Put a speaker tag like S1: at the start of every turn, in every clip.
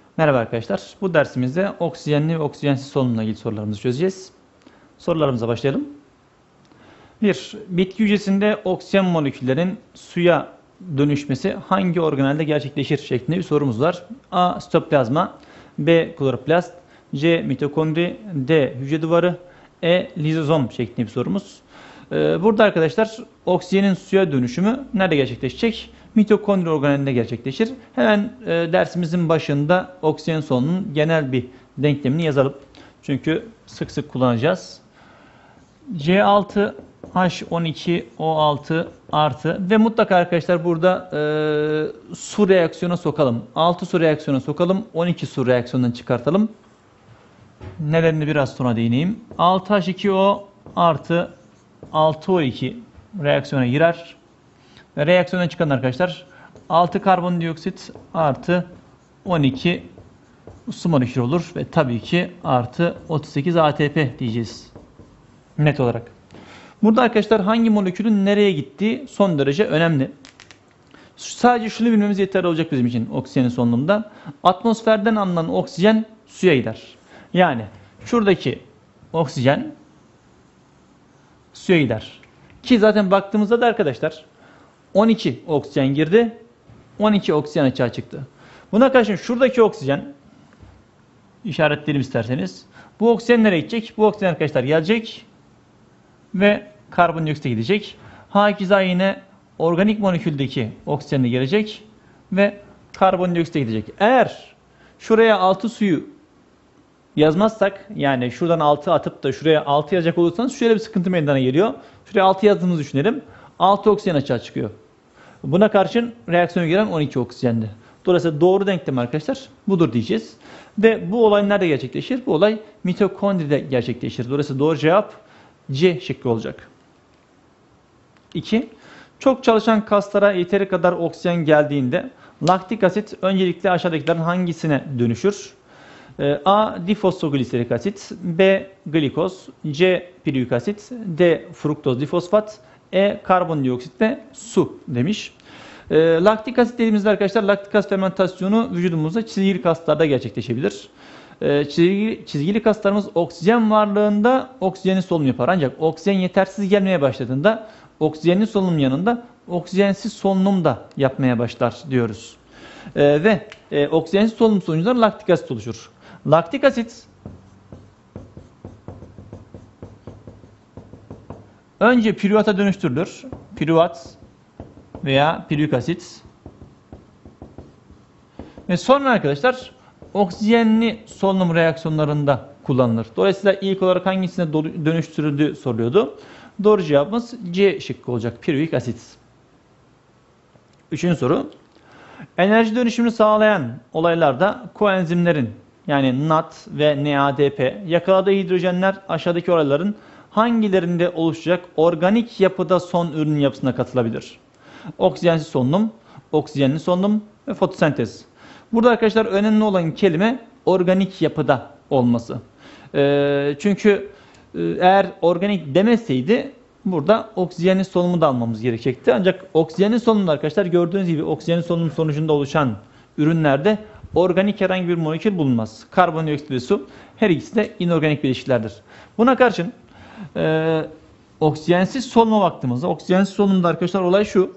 S1: Merhaba arkadaşlar. Bu dersimizde oksijenli ve oksijensiz solunumla ilgili sorularımızı çözeceğiz. Sorularımıza başlayalım. 1. Bitki hücresinde oksijen moleküllerin suya dönüşmesi hangi organelde gerçekleşir şeklinde bir sorumuz var. A. Sitoplazma, B. Kloroplast, C. Mitokondri, D. Hücre duvarı, E. Lizozom şeklinde bir sorumuz. Burada arkadaşlar oksijenin suya dönüşümü nerede gerçekleşecek? Mitokondri organelinde gerçekleşir. Hemen dersimizin başında oksijen solunumunun genel bir denklemini yazalım. Çünkü sık sık kullanacağız. C6H12O6 artı ve mutlaka arkadaşlar burada su reaksiyona sokalım. 6 su reaksiyona sokalım. 12 su reaksiyondan çıkartalım. Nedenini biraz sonra değineyim. 6H2O artı 6O2 reaksiyona girer. Ve reaksiyona çıkan arkadaşlar 6 karbondioksit artı 12 su molekülü olur. Ve tabii ki artı 38 ATP diyeceğiz. Net olarak. Burada arkadaşlar hangi molekülün nereye gittiği son derece önemli. Sadece şunu bilmemiz yeterli olacak bizim için oksijenin solunumunda. Atmosferden alınan oksijen suya gider. Yani şuradaki oksijen suya gider. Ki zaten baktığımızda da arkadaşlar 12 oksijen girdi. 12 oksijen açığa çıktı. Buna karşın şuradaki oksijen işaretleyelim isterseniz. Bu oksijen nereye gidecek? Bu oksijen arkadaşlar gelecek ve karbondioksite gidecek. Hakeza yine organik moleküldeki oksijen de gelecek ve karbondioksite gidecek. Eğer şuraya 6 suyu yazmazsak, yani şuradan 6 atıp da şuraya 6 yazacak olursanız şöyle bir sıkıntı meydana geliyor. Şuraya 6 yazdığımızı düşünelim. 6 oksijen açığa çıkıyor. Buna karşın reaksiyona giren 12 oksijendi. Dolayısıyla doğru denklem arkadaşlar budur diyeceğiz. Ve bu olay nerede gerçekleşir? Bu olay mitokondride gerçekleşir. Dolayısıyla doğru cevap C şıkkı olacak. 2. Çok çalışan kaslara yeteri kadar oksijen geldiğinde laktik asit öncelikle aşağıdakilerin hangisine dönüşür? A. Difosfogliserik asit, B. Glikoz, C. Pirüik asit, D. Fruktoz difosfat, E. Karbondioksit ve su demiş. Laktik asit dediğimizde arkadaşlar laktik asit fermentasyonu vücudumuzda çizgili kaslarda gerçekleşebilir. Çizgili kaslarımız oksijen varlığında oksijenli solunum yapar. Ancak oksijen yetersiz gelmeye başladığında oksijenli solunum yanında oksijensiz solunum da yapmaya başlar diyoruz. Ve oksijensiz solunum sonucunda laktik asit oluşur. Laktik asit önce pirüvata dönüştürülür. Pirüvat veya pirüik asit. Ve sonra arkadaşlar oksijenli solunum reaksiyonlarında kullanılır. Dolayısıyla ilk olarak hangisine dönüştürüldüğü soruluyordu. Doğru cevabımız C şıkkı olacak. Pirüik asit. Üçüncü soru. Enerji dönüşümünü sağlayan olaylarda koenzimlerin yani NAD ve NADP yakaladığı hidrojenler aşağıdaki olayların hangilerinde oluşacak organik yapıda son ürün yapısına katılabilir? Oksijensiz solunum, oksijenli solunum ve fotosentez. Burada arkadaşlar önemli olan kelime organik yapıda olması. Çünkü eğer organik demeseydi burada oksijenli solunumu da almamız gerekecekti. Ancak oksijenli solunumda arkadaşlar gördüğünüz gibi oksijenli solunum sonucunda oluşan ürünlerde organik herhangi bir molekül bulunmaz. Karbondioksit ve su her ikisi de inorganik bileşiklerdir. Buna karşın oksijensiz solunuma baktığımızda oksijensiz solunumda arkadaşlar olay şu.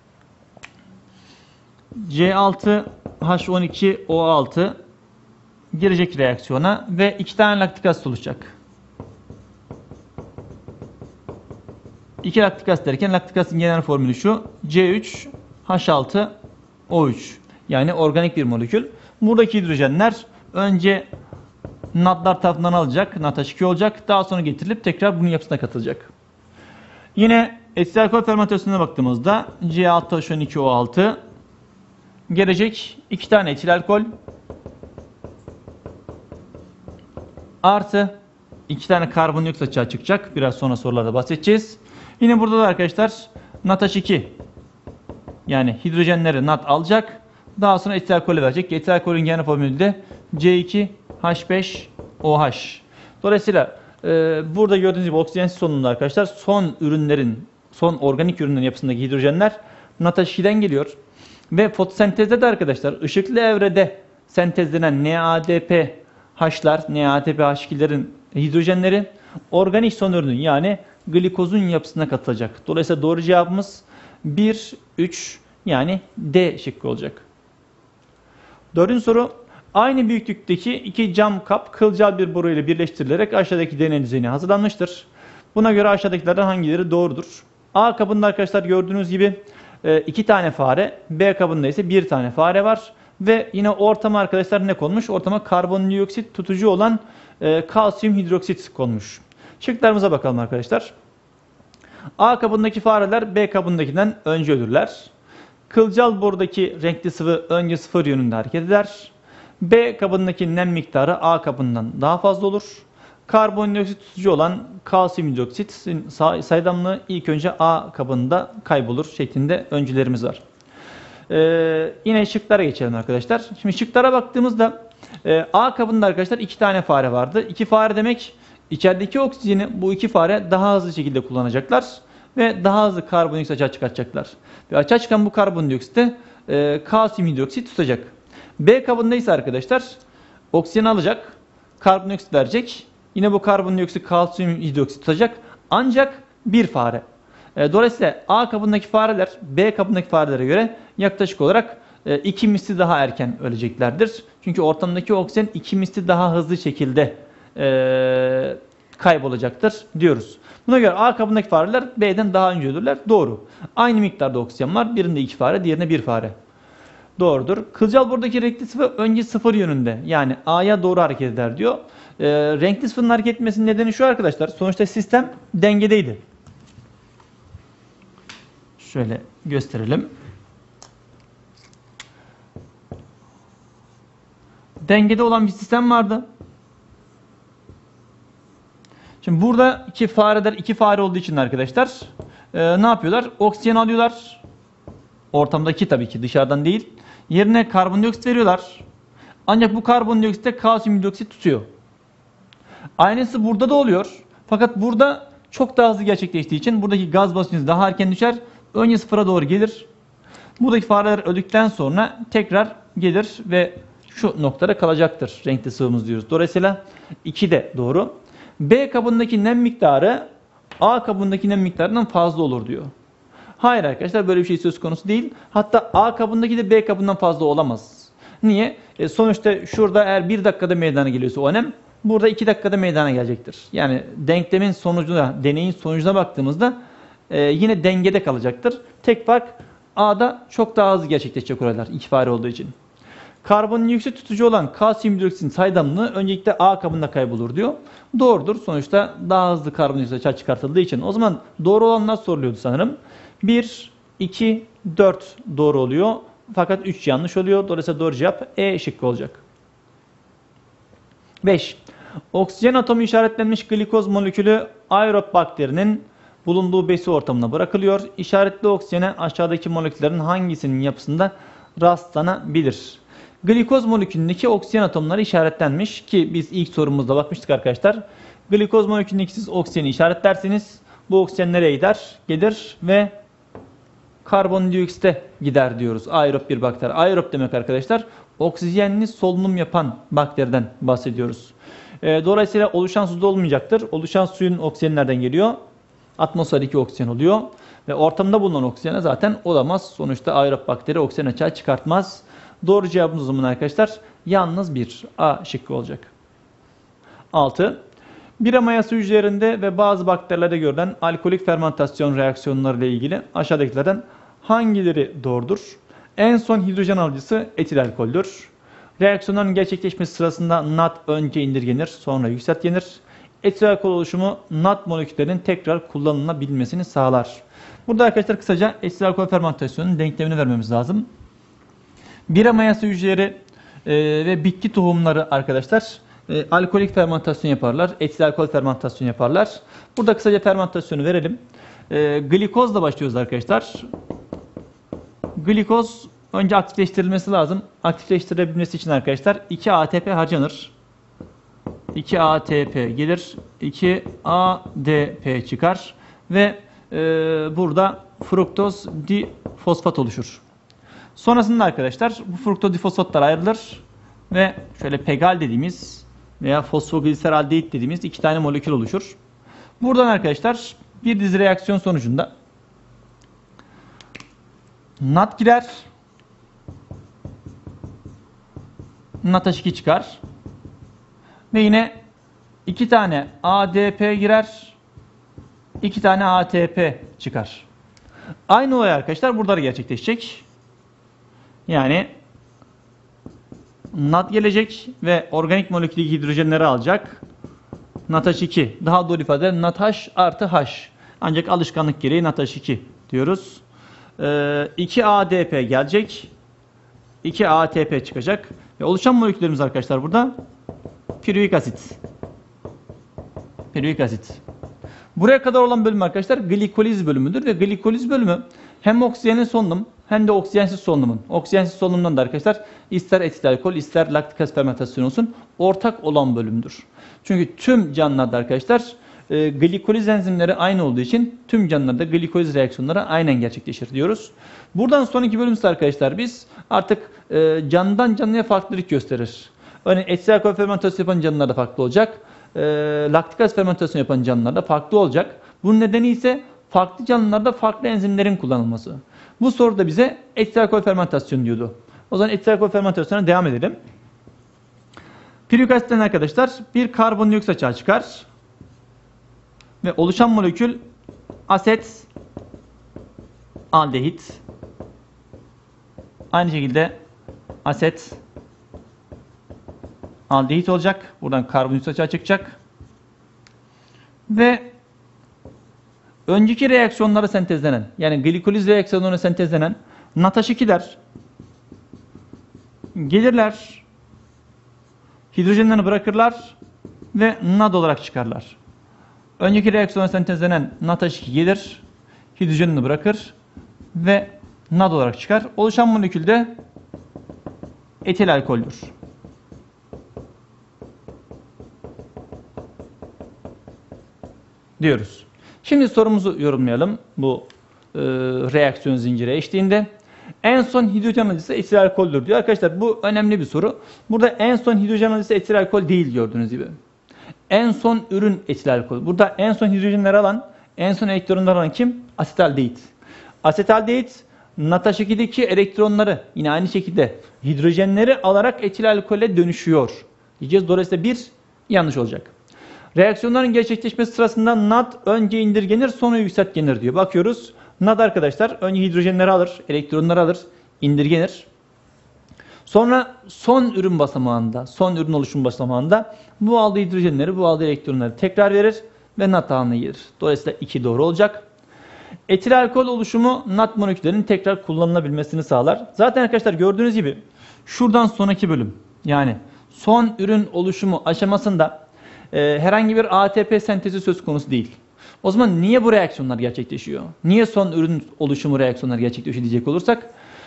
S1: C6H12O6 girecek reaksiyona ve 2 tane laktik asit oluşacak. 2 laktik asit derken laktik asitin genel formülü şu. C3H6O3 yani organik bir molekül. Buradaki hidrojenler önce NAD'lar tarafından alacak. NADH2 olacak. Daha sonra getirilip tekrar bunun yapısına katılacak. Yine etil alkol fermentasyonuna baktığımızda C6H12O6 gelecek 2 tane etil alkol artı 2 tane karbondioksit açığa çıkacak. Biraz sonra sorularda bahsedeceğiz. Yine burada da arkadaşlar NADH2 yani hidrojenleri NAD alacak. Daha sonra etil alkolü verecek. Etil alkolün genel formülü de C2H5OH. Dolayısıyla burada gördüğünüz gibi oksijensiz solunumda arkadaşlar son organik ürünlerin yapısındaki hidrojenler NADH2'den geliyor. Ve fotosentezde de arkadaşlar ışıklı evrede sentezlenen NADPH'lar, NADPH2'lerin hidrojenleri organik son ürünün yani glikozun yapısına katılacak. Dolayısıyla doğru cevabımız 1, 3 yani D şıkkı olacak. Dördüncü soru. Aynı büyüklükteki iki cam kap kılcal bir boru ile birleştirilerek aşağıdaki deney düzeni hazırlanmıştır. Buna göre aşağıdakilerden hangileri doğrudur? A kabında arkadaşlar gördüğünüz gibi 2 tane fare, B kabında ise 1 tane fare var. Ve yine ortama arkadaşlar ne konmuş? Ortama karbondioksit tutucu olan kalsiyum hidroksit konmuş. Şıklarımıza bakalım arkadaşlar. A kabındaki fareler B kabındakinden önce ölürler. Kılcal borudaki renkli sıvı önce sıfır yönünde hareket eder. B kabındaki nem miktarı A kabından daha fazla olur. Karbondioksit tutucu olan kalsiyum hidroksitin saydamlığı ilk önce A kabında kaybolur şeklinde öncülerimiz var. Yine şıklara geçelim arkadaşlar. Şimdi şıklara baktığımızda A kabında arkadaşlar 2 tane fare vardı. 2 fare demek içerideki oksijeni bu 2 fare daha hızlı şekilde kullanacaklar. Ve daha hızlı karbondioksit açığa çıkartacaklar. Ve açığa çıkan bu karbondioksiti kalsiyum hidroksit tutacak. B kabında ise arkadaşlar oksijeni alacak, karbondioksit verecek. Yine bu karbondioksit kalsiyum hidroksit tutacak. Ancak bir fare. Dolayısıyla A kabındaki fareler B kabındaki farelere göre yaklaşık olarak 2 misli daha erken öleceklerdir. Çünkü ortamdaki oksijen 2 misli daha hızlı şekilde kaybolacaktır diyoruz. Buna göre A kabındaki fareler B'den daha önce ölürler. Doğru. Aynı miktarda oksijen var. Birinde 2 fare, diğerinde 1 fare. Doğrudur. Kılcal buradaki renkli sıvı önce sıfır yönünde. Yani A'ya doğru hareket eder diyor. Renkli sıvının hareket etmesinin nedeni şu arkadaşlar. Sonuçta sistem dengedeydi. Şöyle gösterelim. Dengede olan bir sistem vardı. Şimdi burada iki fare olduğu için arkadaşlar ne yapıyorlar? Oksijen alıyorlar. Ortamdaki tabii ki dışarıdan değil. Yerine karbondioksit veriyorlar. Ancak bu karbondioksit de kalsiyum hidroksit tutuyor. Aynısı burada da oluyor. Fakat burada çok daha hızlı gerçekleştiği için buradaki gaz basıncı daha erken düşer. Önce sıfıra doğru gelir. Buradaki fareler öldükten sonra tekrar gelir ve şu noktada kalacaktır. Renkli sıvımız diyoruz. Dolayısıyla 2 de doğru. B kabındaki nem miktarı A kabındaki nem miktarından fazla olur diyor. Hayır arkadaşlar, böyle bir şey söz konusu değil. Hatta A kabındaki de B kabından fazla olamaz. Niye? Sonuçta şurada eğer 1 dakikada meydana geliyorsa o nem burada 2 dakikada meydana gelecektir. Yani denklemin sonucuna, deneyin sonucuna baktığımızda yine dengede kalacaktır. Tek fark A'da çok daha hızlı gerçekleşecek olaylar 2 fare olduğu için. Karbondioksit tutucu olan kalsiyum hidroksitin saydamlığı öncelikle A kabında kaybolur diyor. Doğrudur. Sonuçta daha hızlı karbondioksit açığa çıkartıldığı için. O zaman doğru olanlar soruluyordu sanırım. 1, 2, 4 doğru oluyor. Fakat 3 yanlış oluyor. Dolayısıyla doğru cevap E şıkkı olacak. 5. Oksijen atomu işaretlenmiş glikoz molekülü aerob bakterinin bulunduğu besi ortamına bırakılıyor. İşaretli oksijene aşağıdaki moleküllerin hangisinin yapısında rastlanabilir? Glikoz molekülündeki oksijen atomları işaretlenmiş ki biz ilk sorumuzda bakmıştık arkadaşlar. Glikoz molekülündeki siz oksijeni işaretlerseniz bu oksijen nereye gider? Gelir ve karbondioksite gider diyoruz. Aerob bir bakteri. Aerob demek arkadaşlar oksijenli solunum yapan bakteriden bahsediyoruz. Dolayısıyla oluşan suda olmayacaktır. Oluşan suyun oksijeni nereden geliyor? Atmosferdeki oksijen oluyor. Ve ortamda bulunan oksijene zaten olamaz. Sonuçta aerob bakteri oksijen açığa çıkartmaz. Doğru cevabımız o zaman arkadaşlar yalnız 1. A şıkkı olacak. 6. Bira mayası hücrelerinde ve bazı bakterilerde görülen alkolik fermentasyon reaksiyonları ile ilgili aşağıdakilerden hangileri doğrudur? En son hidrojen alıcısı etil alkoldür. Reaksiyonların gerçekleşmesi sırasında NAD önce indirgenir, sonra yükseltgenir. Etil alkol oluşumu NAD moleküllerinin tekrar kullanılabilmesini sağlar. Burada arkadaşlar kısaca etil alkol fermentasyonunun denklemini vermemiz lazım. Bira mayası hücreleri ve bitki tohumları arkadaşlar alkolik fermentasyon yaparlar. Etil alkol fermentasyon yaparlar. Burada kısaca fermentasyonu verelim. Glikozla başlıyoruz arkadaşlar. Glikoz önce aktifleştirilmesi lazım. Aktifleştirebilmesi için arkadaşlar 2 ATP harcanır. 2 ATP gelir. 2 ADP çıkar. Ve burada fruktoz difosfat oluşur. Sonrasında arkadaşlar bu fruktoz difosfatlar ayrılır. ve şöyle pegal dediğimiz veya fosfogliseraldehit dediğimiz 2 tane molekül oluşur. Buradan arkadaşlar bir dizi reaksiyon sonucunda NAD girer, NADH2 çıkar ve yine 2 tane ADP girer, 2 tane ATP çıkar. Aynı olay arkadaşlar burada da gerçekleşecek. Yani NAD gelecek ve organik moleküldeki hidrojenleri alacak. NADH2, daha doğru ifade NADH artı H. Ancak alışkanlık gereği NADH2 diyoruz. 2 ADP gelecek. 2 ATP çıkacak. Ve oluşan moleküllerimiz arkadaşlar burada piruvik asit. Piruvik asit. Buraya kadar olan bölüm arkadaşlar glikoliz bölümüdür ve glikoliz bölümü hem oksijenli solunum hem de oksijensiz solunumun. Oksijensiz solunumdan da arkadaşlar ister etil alkol ister laktik asit fermentasyonu olsun ortak olan bölümdür. Çünkü tüm canlılarda arkadaşlar glikoliz enzimleri aynı olduğu için tüm canlılarda glikoliz reaksiyonları aynen gerçekleşir diyoruz. Buradan sonraki bölümümüzde arkadaşlar biz artık canlıdan canlıya farklılık gösterir. Örneğin etil alkol fermentasyonu yapan canlılarda farklı olacak. Laktik asit fermentasyonu yapan canlılarda farklı olacak. Bunun nedeni ise farklı canlılarda farklı enzimlerin kullanılması. Bu soruda bize etil alkol fermentasyonu diyordu. O zaman etil alkol fermentasyonuna devam edelim. Piruvik asitten arkadaşlar bir karbondioksit açığa çıkar. Ve oluşan molekül aset aldehit. Aynı şekilde aset aldehit olacak. Buradan karbondioksit açığa çıkacak. Ve önceki reaksiyonlara sentezlenen, yani glikoliz reaksiyonlarına sentezlenen NADH2'ler gelirler, hidrojenlerini bırakırlar ve NAD olarak çıkarlar. Önceki reaksiyona sentezlenen NADH2 gelir, hidrojenini bırakır ve NAD olarak çıkar. Oluşan molekül de etil alkoldür. Diyoruz. Şimdi sorumuzu yorumlayalım bu reaksiyon zinciri eşliğinde. En son hidrojen alıcısı etil alkoldür diyor. Arkadaşlar bu önemli bir soru. Burada en son hidrojen alıcısı etil alkol değil gördüğünüz gibi. En son ürün etil alkol. Burada en son hidrojenleri alan, en son elektronları alan kim? Asetaldehit. Asetaldehit NADH2'deki elektronları yine aynı şekilde hidrojenleri alarak etil alkole dönüşüyor diyeceğiz. Dolayısıyla bir yanlış olacak. Reaksiyonların gerçekleşmesi sırasında NAD önce indirgenir sonra yükseltgenir diyor. Bakıyoruz. NAD arkadaşlar önce hidrojenleri alır, elektronları alır, indirgenir. Sonra son ürün basamağında, son ürün oluşum basamağında bu aldığı hidrojenleri, bu aldığı elektronları tekrar verir ve NAD haline gelir. Dolayısıyla 2 doğru olacak. Etil alkol oluşumu NAD moleküllerinin tekrar kullanılabilmesini sağlar. Zaten arkadaşlar gördüğünüz gibi şuradan sonraki bölüm, yani son ürün oluşumu aşamasında herhangi bir ATP sentezi söz konusu değil. O zaman niye bu reaksiyonlar gerçekleşiyor? Niye son ürün oluşumu reaksiyonlar gerçekleşiyor diyecek olursak,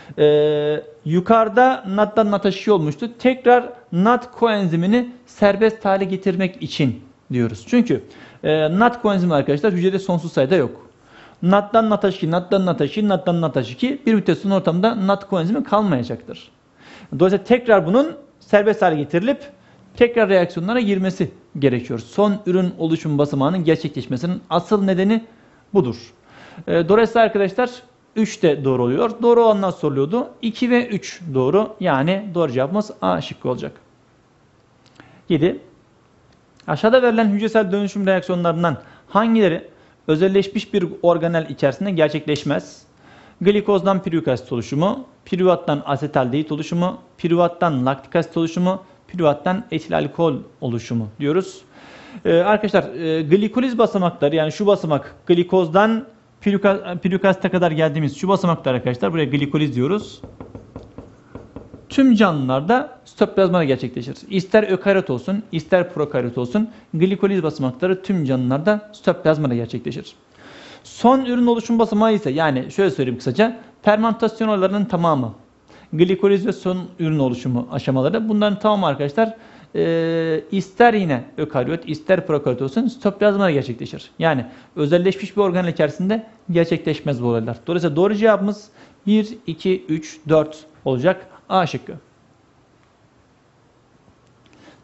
S1: yukarıda NAD'dan NADH2 olmuştu. Tekrar NAD koenzimini serbest hale getirmek için diyoruz. Çünkü NAD koenzimi arkadaşlar hücrede sonsuz sayıda yok. NAD'dan NADH2, NAD'dan NADH2, NAD'dan NADH2 bir müddet sonra ortamda NAD koenzimi kalmayacaktır. Dolayısıyla tekrar bunun serbest hale getirilip tekrar reaksiyonlara girmesi gerekiyor. Son ürün oluşum basamağının gerçekleşmesinin asıl nedeni budur. Dolayısıyla arkadaşlar 3 de doğru oluyor. Doğru olanlar soruluyordu. 2 ve 3 doğru. Yani doğru cevabımız A şıkkı olacak. 7. Aşağıda verilen hücresel dönüşüm reaksiyonlarından hangileri özelleşmiş bir organel içerisinde gerçekleşmez? Glikozdan piruvik asit oluşumu, piruvattan asetaldehit oluşumu, piruvattan laktik asit oluşumu, piruvattan etil alkol oluşumu diyoruz. Arkadaşlar glikoliz basamakları, yani şu basamak glikozdan piruvik asite kadar geldiğimiz şu basamaklar arkadaşlar, buraya glikoliz diyoruz. Tüm canlılarda sitoplazmada gerçekleşir. İster ökaryot olsun, ister prokaryot olsun glikoliz basamakları tüm canlılarda sitoplazmada gerçekleşir. Son ürün oluşum basamağı ise, yani şöyle söyleyeyim kısaca, fermentasyon olaylarının tamamı. Glikoliz ve son ürün oluşumu aşamaları, bunların tamamı arkadaşlar ister yine ökaryot ister prokaryot olsun sitoplazmada gerçekleşir. Yani özelleşmiş bir organel içerisinde gerçekleşmez bu olaylar. Dolayısıyla doğru cevabımız 1, 2, 3, 4 olacak. A şıkkı.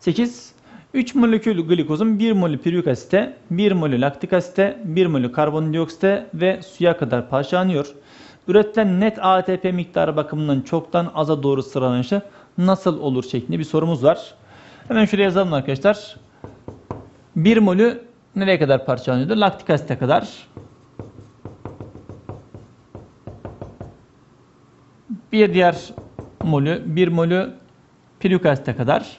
S1: 8. 3 molekül glikozun 1 molü pirurik asite, 1 molü laktik asite, 1 molü karbondioksite ve suya kadar parçalanıyor. Üretilen net ATP miktarı bakımından çoktan aza doğru sıralanışı nasıl olur şeklinde bir sorumuz var. Hemen şuraya yazalım arkadaşlar. 1 molü nereye kadar parçalanıyordu? Laktik asite kadar. Bir diğer molü, 1 molü pirurik asite kadar.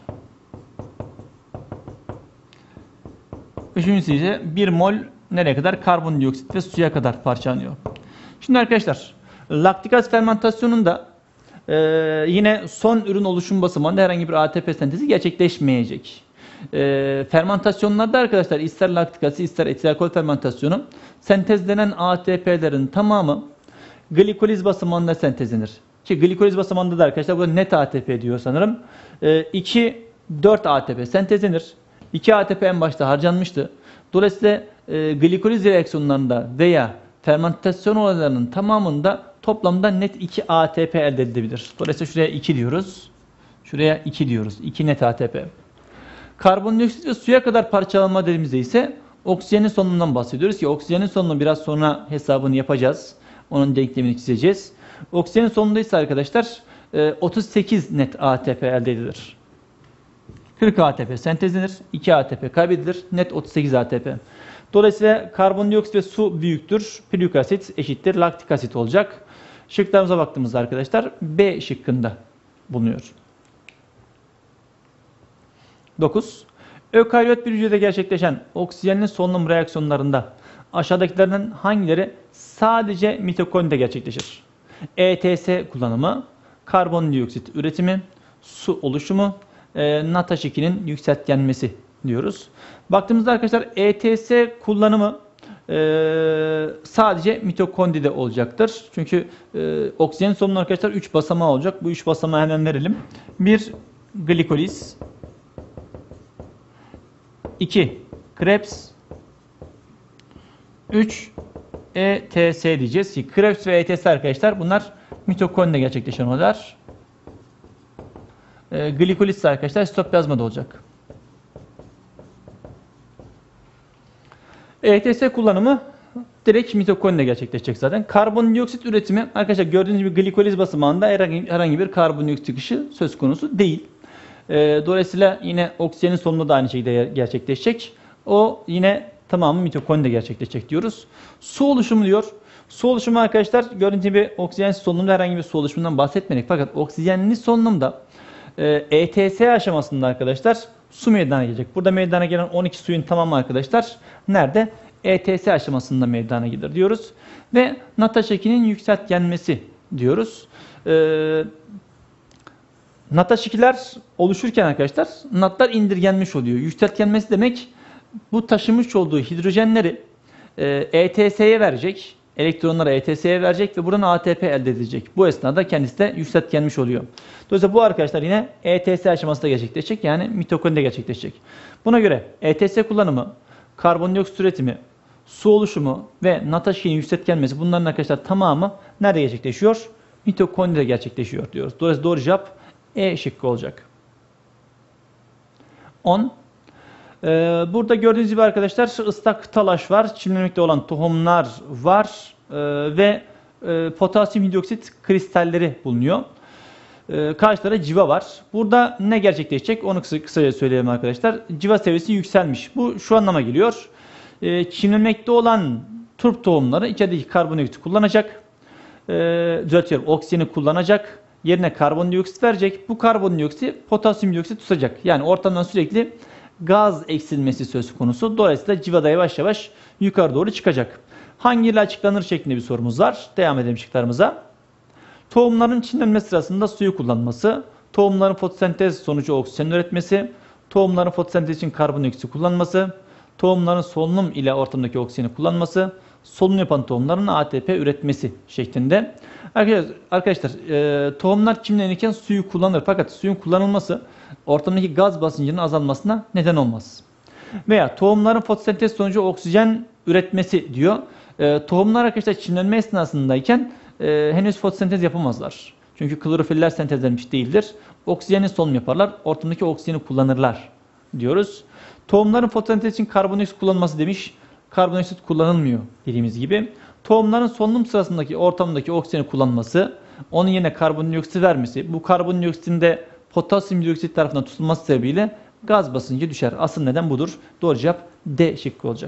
S1: Üçüncüsü ise 1 mol nereye kadar? Karbondioksit ve suya kadar parçalanıyor. Şimdi arkadaşlar, laktik asit fermentasyonunda yine son ürün oluşum basımında herhangi bir ATP sentezi gerçekleşmeyecek. Fermentasyonlarda arkadaşlar ister laktik asit ister etil alkol fermentasyonu sentezlenen ATP'lerin tamamı glikoliz basımında sentezlenir. Ki glikoliz basımında da arkadaşlar burada net ATP diyor sanırım. 4 ATP sentezlenir. 2 ATP en başta harcanmıştı. Dolayısıyla glikoliz reaksiyonlarında veya fermentasyon olaylarının tamamında toplamda net 2 ATP elde edilebilir. Dolayısıyla şuraya 2 diyoruz. Şuraya 2 diyoruz. 2 net ATP. Karbondioksit ve suya kadar parçalanma dediğimizde ise oksijenin sonundan bahsediyoruz ki oksijenin sonunu biraz sonra hesabını yapacağız. Onun denklemini çizeceğiz. Oksijenin sonunda ise arkadaşlar 38 net ATP elde edilir. 40 ATP sentezlenir, 2 ATP kaybedilir, net 38 ATP. Dolayısıyla karbondioksit ve su büyüktür, pirurik asit eşittir laktik asit olacak. Şıklarımıza baktığımızda arkadaşlar B şıkkında bulunuyor. 9. Ökaryot bir hücrede gerçekleşen oksijenli solunum reaksiyonlarında aşağıdakilerden hangileri sadece mitokondride gerçekleşir? ETS kullanımı, karbondioksit üretimi, su oluşumu, NATH2'nin yükseltgenmesi diyoruz. Baktığımızda arkadaşlar ETS kullanımı sadece mitokondride olacaktır. Çünkü oksijen solunum arkadaşlar 3 basamağı olacak. Bu 3 basamağı hemen verelim. 1 glikoliz, 2 Krebs, 3 ETS diyeceğiz ki Krebs ve ETS arkadaşlar bunlar mitokondride gerçekleşen olaylar. Glikoliz ise arkadaşlar sitoplazmada olacak. ETS kullanımı direkt mitokondride gerçekleşecek zaten. Karbondioksit üretimi arkadaşlar gördüğünüz gibi glikoliz basamağında herhangi bir karbondioksit çıkışı söz konusu değil. Dolayısıyla yine oksijenin sonunda da aynı şekilde gerçekleşecek. O yine tamamı mitokondride gerçekleşecek diyoruz. Su oluşumu diyor. Su oluşumu arkadaşlar gördüğünüz gibi oksijensiz solunumda herhangi bir su oluşumundan bahsetmedik. Fakat oksijenli solunumda ETS aşamasında arkadaşlar su meydana gelecek. Burada meydana gelen 12 suyun tamamı arkadaşlar nerede? ETS aşamasında meydana gelir diyoruz. Ve NATH2'nin yükseltgenmesi diyoruz. NATH2'ler oluşurken arkadaşlar NAT'lar indirgenmiş oluyor. Yükseltgenmesi demek bu taşımış olduğu hidrojenleri ETS'ye verecek. Elektronları ETS'ye verecek ve buradan ATP elde edecek. Bu esnada kendisi de yükseltgenmiş oluyor. Dolayısıyla bu arkadaşlar yine ETS aşamasında gerçekleşecek. Yani mitokondride gerçekleşecek. Buna göre ETS kullanımı, karbondioksit üretimi, su oluşumu ve NATH2'nin yükseltgenmesi bunların arkadaşlar tamamı nerede gerçekleşiyor? Mitokondride gerçekleşiyor diyoruz. Dolayısıyla doğru cevap E şıkkı olacak. 10. Burada gördüğünüz gibi arkadaşlar ıslak talaş var, çimlenmekte olan tohumlar var ve potasyum hidroksit kristalleri bulunuyor. Karşıda civa var. Burada ne gerçekleşecek onu kısaca söyleyelim arkadaşlar. Civa seviyesi yükselmiş. Bu şu anlama geliyor. Çimlenmekte olan turp tohumları içerideki karbondioksit kullanacak. Düzeltiyorum, oksijeni kullanacak. Yerine karbondioksit verecek. Bu karbondioksit potasyum dioksit tutacak. Yani ortamdan sürekli gaz eksilmesi söz konusu. Dolayısıyla civada yavaş yavaş yukarı doğru çıkacak. Hangiyle açıklanır şeklinde bir sorumuz var. Devam edelim şıklarımıza. Tohumların çimlenme sırasında suyu kullanması, tohumların fotosentez sonucu oksijen üretmesi, tohumların fotosentez için karbondioksit kullanması, tohumların solunum ile ortamdaki oksijeni kullanması, solunum yapan tohumların ATP üretmesi şeklinde. Arkadaşlar tohumlar çimlenirken suyu kullanır fakat suyun kullanılması ortamdaki gaz basıncının azalmasına neden olmaz. Veya tohumların fotosentez sonucu oksijen üretmesi diyor. Tohumlar arkadaşlar çimlenme esnasındayken henüz fotosentez yapamazlar. Çünkü klorofiller sentezlenmiş değildir. Oksijenin solunum yaparlar. Ortamdaki oksijeni kullanırlar diyoruz. Tohumların fotosentez için karbondioksit kullanılması demiş. Karbondioksit kullanılmıyor dediğimiz gibi. Tohumların solunum sırasındaki ortamdaki oksijeni kullanması, onun yerine karbondioksit vermesi, bu karbondioksitin de potasyum dioksit tarafından tutulması sebebiyle gaz basıncı düşer. Asıl neden budur. Doğru cevap D şıkkı olacak.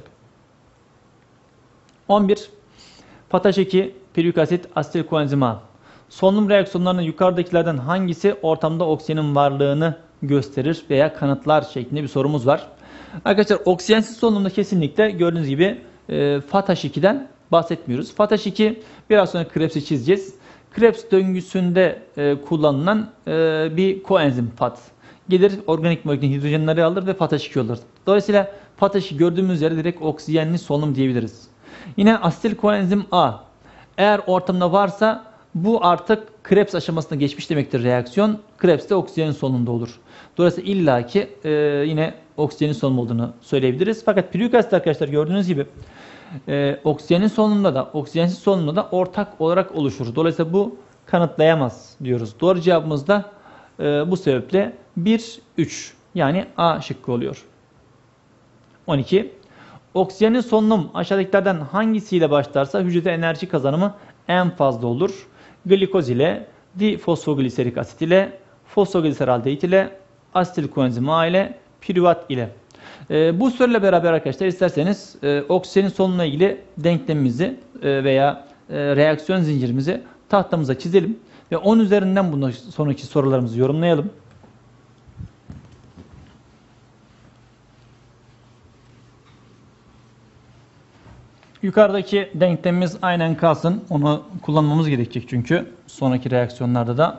S1: 11. Potaş-2, pirüik asit, asetil koenzim A. Solunum reaksiyonlarının yukarıdakilerden hangisi ortamda oksijenin varlığını gösterir veya kanıtlar şeklinde bir sorumuz var. Arkadaşlar oksijensiz solunumda kesinlikle gördüğünüz gibi FATH2'den bahsetmiyoruz. FATH2 biraz sonra Krebs'i çizeceğiz. Krebs döngüsünde kullanılan bir koenzim FAT. Gelir organik molekülün hidrojenleri alır ve FATH2 olur. Dolayısıyla FATH2 gördüğümüz yere direkt oksijenli solunum diyebiliriz. Yine asetil koenzim A. Eğer ortamda varsa bu artık Krebs aşamasına geçmiş demektir reaksiyon. Krebs de oksijenin solunumunda olur. Dolayısıyla illaki yine oksijenin solunum olduğunu söyleyebiliriz. Fakat pirüik asit arkadaşlar gördüğünüz gibi oksijenin solunumunda da oksijensiz solunumda da ortak olarak oluşur. Dolayısıyla bu kanıtlayamaz diyoruz. Doğru cevabımız da bu sebeple 1, 3 yani A şıkkı oluyor. 12. Oksijenin solunum aşağıdakilerden hangisiyle başlarsa hücrede enerji kazanımı en fazla olur? Glikoz ile, difosfogliserik asit ile, fosfogliseraldehit ile, asetil koenzim A ile, pirüvat ile. Bu soruyla beraber arkadaşlar isterseniz oksijenin solunumla ilgili denklemimizi veya reaksiyon zincirimizi tahtamıza çizelim ve 10 üzerinden bundan sonraki sorularımızı yorumlayalım. Yukarıdaki denklemimiz aynen kalsın. Onu kullanmamız gerekecek çünkü sonraki reaksiyonlarda da.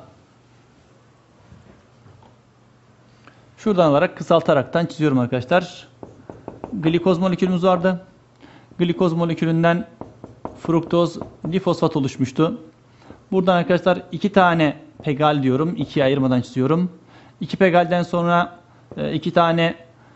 S1: Şuradan alarak kısaltaraktan çiziyorum arkadaşlar. Glikoz molekülümüz vardı. Glikoz molekülünden fruktoz difosfat oluşmuştu. Buradan arkadaşlar 2 tane pegal diyorum. 2'ye ayırmadan çiziyorum. 2 pegalden sonra 2 tane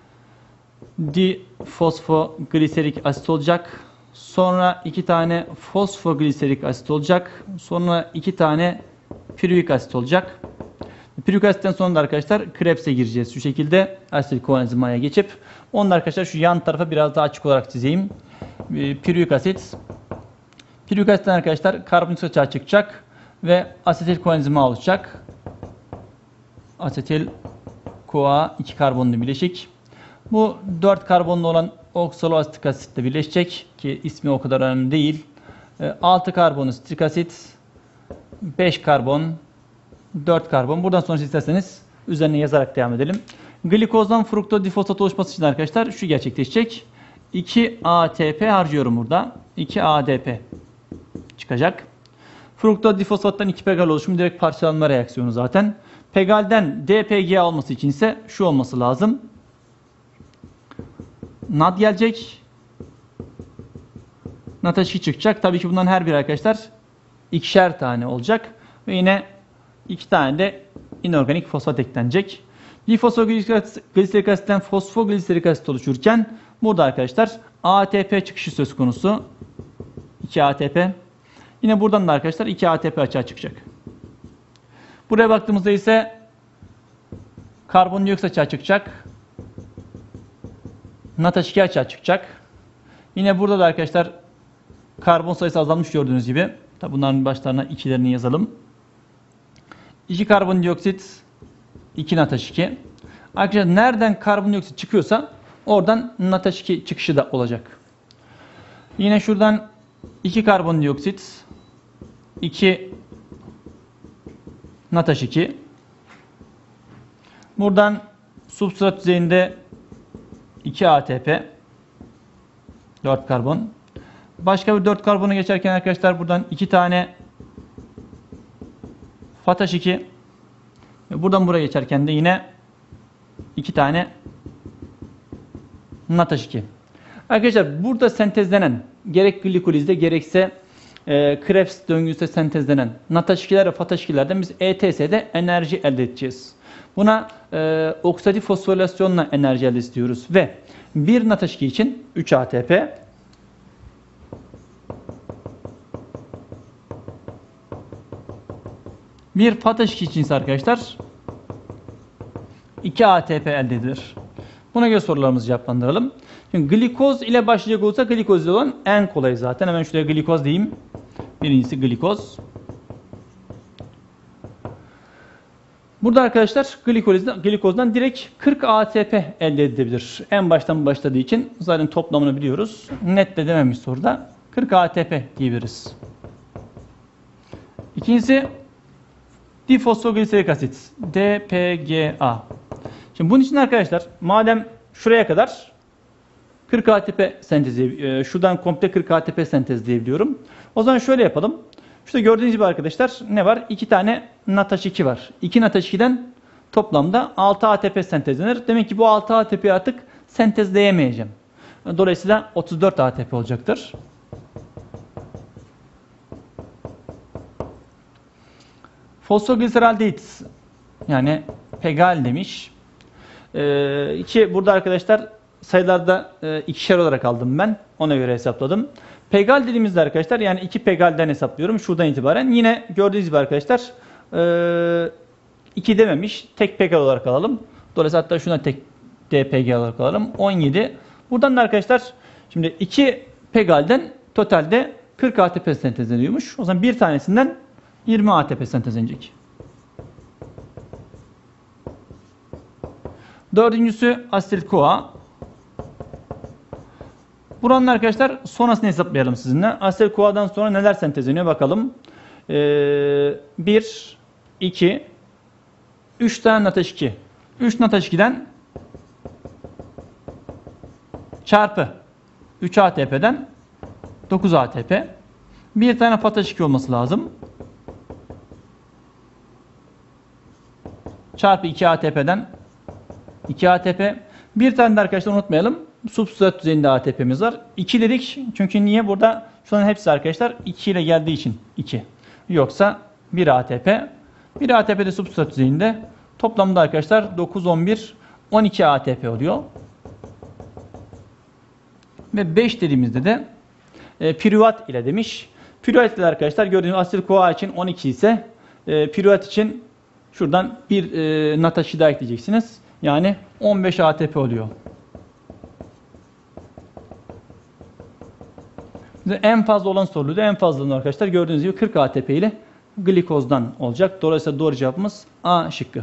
S1: difosfogliserik asit olacak. Sonra 2 tane fosfogliserik asit olacak. Sonra 2 tane pirüik asit olacak. Pirüik asitten sonra da arkadaşlar Krebs'e gireceğiz. Şu şekilde asetil koenzim A'ya geçip onu da arkadaşlar şu yan tarafa biraz daha açık olarak çizeyim. Pirüik asit. Pirüik asitten arkadaşlar karbondioksit açığa çıkacak ve asetil koenzim A olacak. Asetil CoA 2 karbonlu bileşik. Bu 4 karbonlu olan oksaloasetik asitle birleşecek ki ismi o kadar önemli değil. 6 karbonlu sitrik asit, 5 karbon, 4 karbon. Buradan sonra isterseniz üzerine yazarak devam edelim. Glikozdan fruktodifosfat oluşması için arkadaşlar şu gerçekleşecek. 2 ATP harcıyorum burada. 2 ADP çıkacak. Fruktodifosfattan 2 pegal oluşumu direkt parçalanma reaksiyonu zaten. Pegalden DPGA olması için ise şu olması lazım. NAD gelecek. NAD2 çıkacak. Tabii ki bundan her bir arkadaşlar ikişer tane olacak. Ve yine 2 tane de inorganik fosfat eklenecek. Difosfogliserik asitten fosfogliserik asit oluşurken burada arkadaşlar ATP çıkışı söz konusu. 2 ATP. Yine buradan da arkadaşlar 2 ATP açığa çıkacak. Buraya baktığımızda ise karbondioksit açığa çıkacak. NAD2 açığa çıkacak. Yine burada da arkadaşlar karbon sayısı azalmış gördüğünüz gibi. Tabi bunların başlarına 2'lerini yazalım. 2 karbondioksit, 2 NAD2. Arkadaşlar nereden karbondioksit çıkıyorsa oradan NAD2 çıkışı da olacak. Yine şuradan 2 karbondioksit, 2 NAD2. Buradan substrat düzeyinde 2 ATP, 4 karbon. Başka bir 4 karbonu geçerken arkadaşlar buradan 2 tane FATH2 ve buradan buraya geçerken de yine 2 tane NAD2. Arkadaşlar burada sentezlenen gerek glikolizde gerekse Krebs döngüsünde sentezlenen NAD2'ler ve FATH2'lerden biz ETS'de enerji elde edeceğiz. Buna oksidatif fosforilasyonla enerji elde ediyoruz ve bir NAD2 için 3 ATP, bir FATH2 için ise arkadaşlar 2 ATP elde edilir. Buna göre sorularımızı cevaplandıralım. Şimdi glikoz ile başlayacak olursa glikoz ile olan en kolay zaten. Hemen şuraya glikoz diyeyim. Birincisi glikoz. Burada arkadaşlar glikozdan direkt 40 ATP elde edilebilir. En baştan başladığı için zaten toplamını biliyoruz. Net de dememiş soruda. 40 ATP diyebiliriz. İkincisi difosfogliserik asit. DPGA. Şimdi bunun için arkadaşlar madem şuraya kadar 40 ATP sentezi, şuradan komple 40 ATP sentezleyebiliyorum. O zaman şöyle yapalım. Şurada gördüğünüz gibi arkadaşlar ne var? 2 tane NADH2 var. 2 NADH2'den toplamda 6 ATP sentezlenir. Demek ki bu 6 ATP'yi artık sentezleyemeyeceğim. Dolayısıyla 34 ATP olacaktır. Fosfogliseraldehit yani PEGAL demiş. Burada arkadaşlar sayılarda ikişer olarak aldım ben. Ona göre hesapladım. PEGAL dediğimizde arkadaşlar yani 2 PEGAL'den hesaplıyorum. Şuradan itibaren. Yine gördüğünüz gibi arkadaşlar 2 dememiş. Tek PEGAL olarak alalım. Dolayısıyla hatta şuna tek DPG olarak alalım. 17. Buradan da arkadaşlar şimdi 2 PEGAL'den totalde 40 ATP sentezleniyormuş. O zaman bir tanesinden 20 ATP sentezlenecek. Dördüncüsü asetil-CoA. Buranın arkadaşlar sonrasını hesaplayalım sizinle. Asetil-CoA'dan sonra neler sentezleniyor bakalım. 1, 2, 3 tane NADH2. 3 NADH2'den çarpı 3 ATP'den 9 ATP. Bir tane PATH2 olması lazım. Çarpı 2 ATP'den 2 ATP. Bir tane de arkadaşlar unutmayalım. Substrat düzeyinde ATP'miz var. 2 dedik. Çünkü niye? Burada şu an hepsi arkadaşlar 2 ile geldiği için 2. Yoksa 1 ATP. 1 ATP de substrat düzeyinde. Toplamda arkadaşlar 9, 11, 12 ATP oluyor. Ve 5 dediğimizde de piruvat ile demiş. Piruvat ile arkadaşlar gördüğünüz asetil-CoA için 12 ise piruvat için şuradan bir NADH daha ekleyeceksiniz. Yani 15 ATP oluyor. En fazla olan soruluydu. En fazla arkadaşlar gördüğünüz gibi 40 ATP ile glikozdan olacak. Dolayısıyla doğru cevabımız A şıkkı.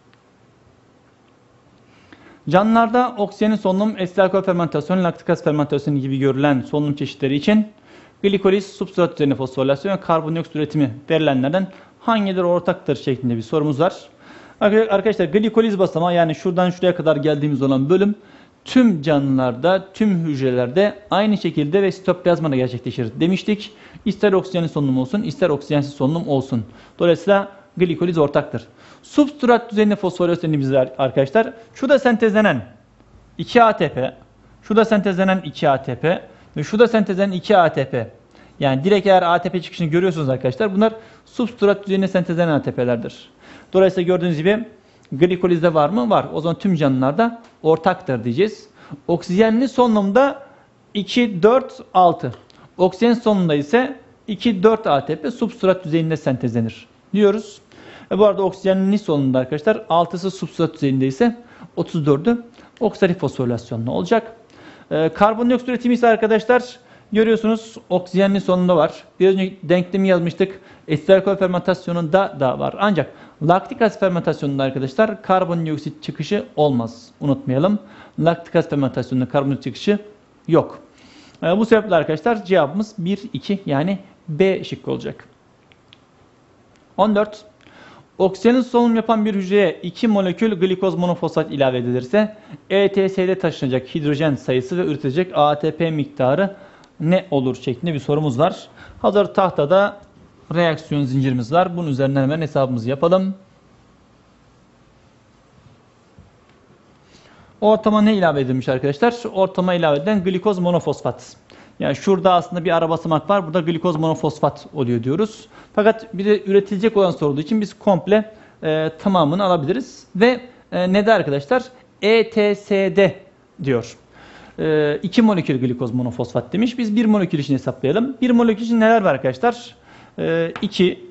S1: Canlılarda oksijenin solunum, esil alkol fermentasyon, laktik asit fermentasyonu gibi görülen solunum çeşitleri için glikoliz, substrat üzerine fosforilasyon ve karbondioksit üretimi verilenlerden hangileri ortaktır şeklinde bir sorumuz var. Arkadaşlar glikoliz basamağı yani şuradan şuraya kadar geldiğimiz olan bölüm tüm canlılarda, tüm hücrelerde aynı şekilde ve sitoplazmada gerçekleşir demiştik. İster oksijenli solunum olsun, ister oksijensiz solunum olsun. Dolayısıyla glikoliz ortaktır. Substrat düzeyinde fosforilasyon dediğimiz arkadaşlar, şurada sentezlenen 2 ATP, şurada sentezlenen 2 ATP ve şurada sentezlenen 2 ATP. Yani direkt eğer ATP çıkışını görüyorsunuz arkadaşlar, bunlar substrat düzeyinde sentezlenen ATP'lerdir. Dolayısıyla gördüğünüz gibi glikolizde var mı? Var. O zaman tüm canlılarda ortaktır diyeceğiz. Oksijenli solunumda 2, 4, 6. Oksijen solunumda ise 2, 4 ATP substrat düzeyinde sentezlenir diyoruz. Bu arada oksijenli solunumda arkadaşlar 6'sı substrat düzeyinde ise 34'ü oksidatif fosforilasyonlu olacak. Karbondioksit üretimi ise arkadaşlar görüyorsunuz oksijenli solunumda var. Biraz önce denklemi yazmıştık. Esil alkol fermentasyonunda da var. Ancak laktik asit fermentasyonunda arkadaşlar karbondioksit çıkışı olmaz. Unutmayalım. Laktik asit fermentasyonunda karbondioksit çıkışı yok. Bu sebeple arkadaşlar cevabımız 1, 2 yani B şıkkı olacak. 14. Oksijenin solunum yapan bir hücreye 2 molekül glikoz monofosfat ilave edilirse ETS'de taşınacak hidrojen sayısı ve üretilecek ATP miktarı ne olur şeklinde bir sorumuz var. Hazır tahtada reaksiyon zincirimiz var. Bunun üzerinden hemen hesabımızı yapalım. Ortama ne ilave edilmiş arkadaşlar? Ortama ilave edilen glikoz monofosfat. Yani şurada aslında bir ara basamak var. Burada glikoz monofosfat oluyor diyoruz. Fakat bir de üretilecek olan sorulduğu için biz komple tamamını alabiliriz. Ve ne de arkadaşlar? ETS'de diyor. 2 molekül glikoz monofosfat demiş. Biz 1 molekül için hesaplayalım. 1 molekül için neler var arkadaşlar? 2,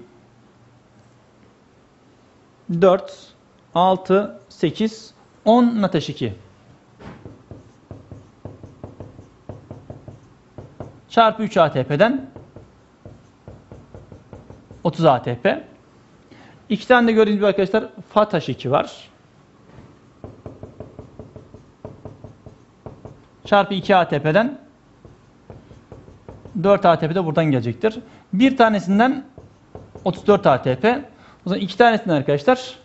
S1: 4, 6, 8, 10 NADH2. çarpı 3 ATP'den 30 ATP. 2 tane de gördüğünüz gibi arkadaşlar FAH2 var. Çarpı 2 ATP'den 4 ATP de buradan gelecektir. Bir tanesinden 34 ATP. O zaman 2 tanesinden arkadaşlar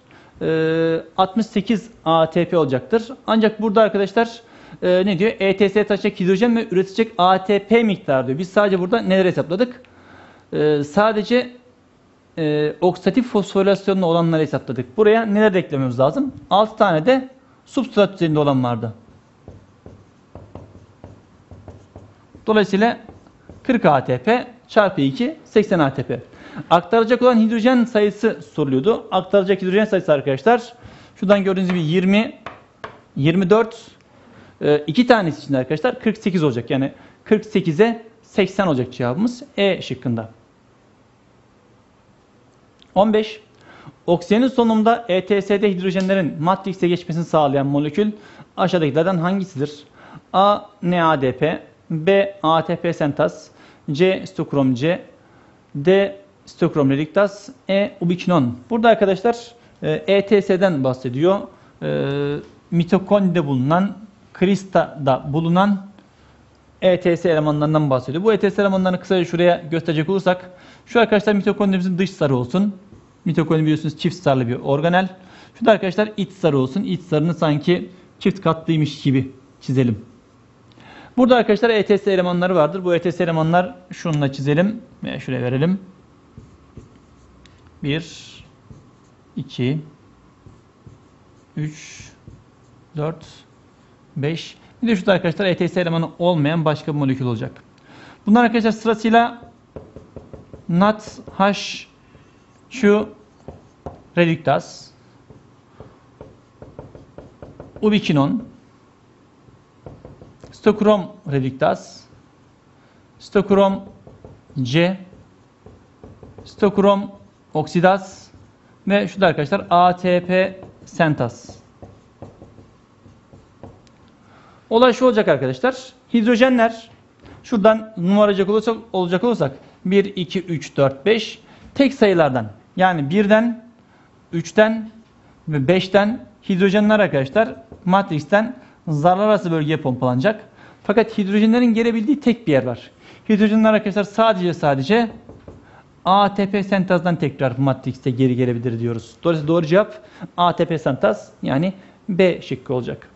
S1: 68 ATP olacaktır. Ancak burada arkadaşlar ne diyor? ETS taşıyacak hidrojen ve üretecek ATP miktarı diyor. Biz sadece burada neler hesapladık? Sadece oksidatif fosforilasyonlu olanları hesapladık. Buraya neler de eklememiz lazım? 6 tane de substrat üzerinde olan vardı. Dolayısıyla 40 ATP çarpı 2 80 ATP. Aktaracak olan hidrojen sayısı soruluyordu. Aktaracak hidrojen sayısı arkadaşlar şuradan gördüğünüz gibi 20, 24, 2 tanesi için arkadaşlar 48 olacak. Yani 48'e 80 olacak cevabımız E şıkkında. 15. Oksijenin sonunda ETS'de hidrojenlerin matrikse geçmesini sağlayan molekül aşağıdakilerden hangisidir? A. NADP, B. ATP sentaz, C. stokrom C, D. stokrom reduktaz, E. ubiquinon. Burada arkadaşlar ETS'den bahsediyor. Mitokondride bulunan, krista'da bulunan ETS elemanlarından bahsediyor. Bu ETS elemanlarını kısaca şuraya gösterecek olursak, şu arkadaşlar mitokondrimizin dış sarı olsun. Mitokondri biliyorsunuz çift sarılı bir organel. Şu da arkadaşlar iç sarı olsun. İç sarını sanki çift katlıymış gibi çizelim. Burada arkadaşlar ETS elemanları vardır. Bu ETS elemanlar şununla çizelim ve şuraya verelim. 1, 2, 3, 4, 5. Bir de şurada arkadaşlar ETS elemanı olmayan başka bir molekül olacak. Bunlar arkadaşlar sırasıyla NAT, H, şu reduktaz, ubiquinon, stokrom reduktaz, stokrom C, stokrom oksidaz ve şu da arkadaşlar ATP sentaz. Olay şu olacak arkadaşlar. Hidrojenler şuradan numarayacak olursak 1, 2, 3, 4, 5 tek sayılardan yani 1'den, 3'ten ve 5'ten hidrojenler arkadaşlar matriksten zarlar arası bölgeye pompalanacak. Fakat hidrojenlerin gelebildiği tek bir yer var. Hidrojenler arkadaşlar sadece ATP sentazdan tekrar matrikste geri gelebilir diyoruz. Dolayısıyla doğru cevap ATP sentaz yani B şıkkı olacak.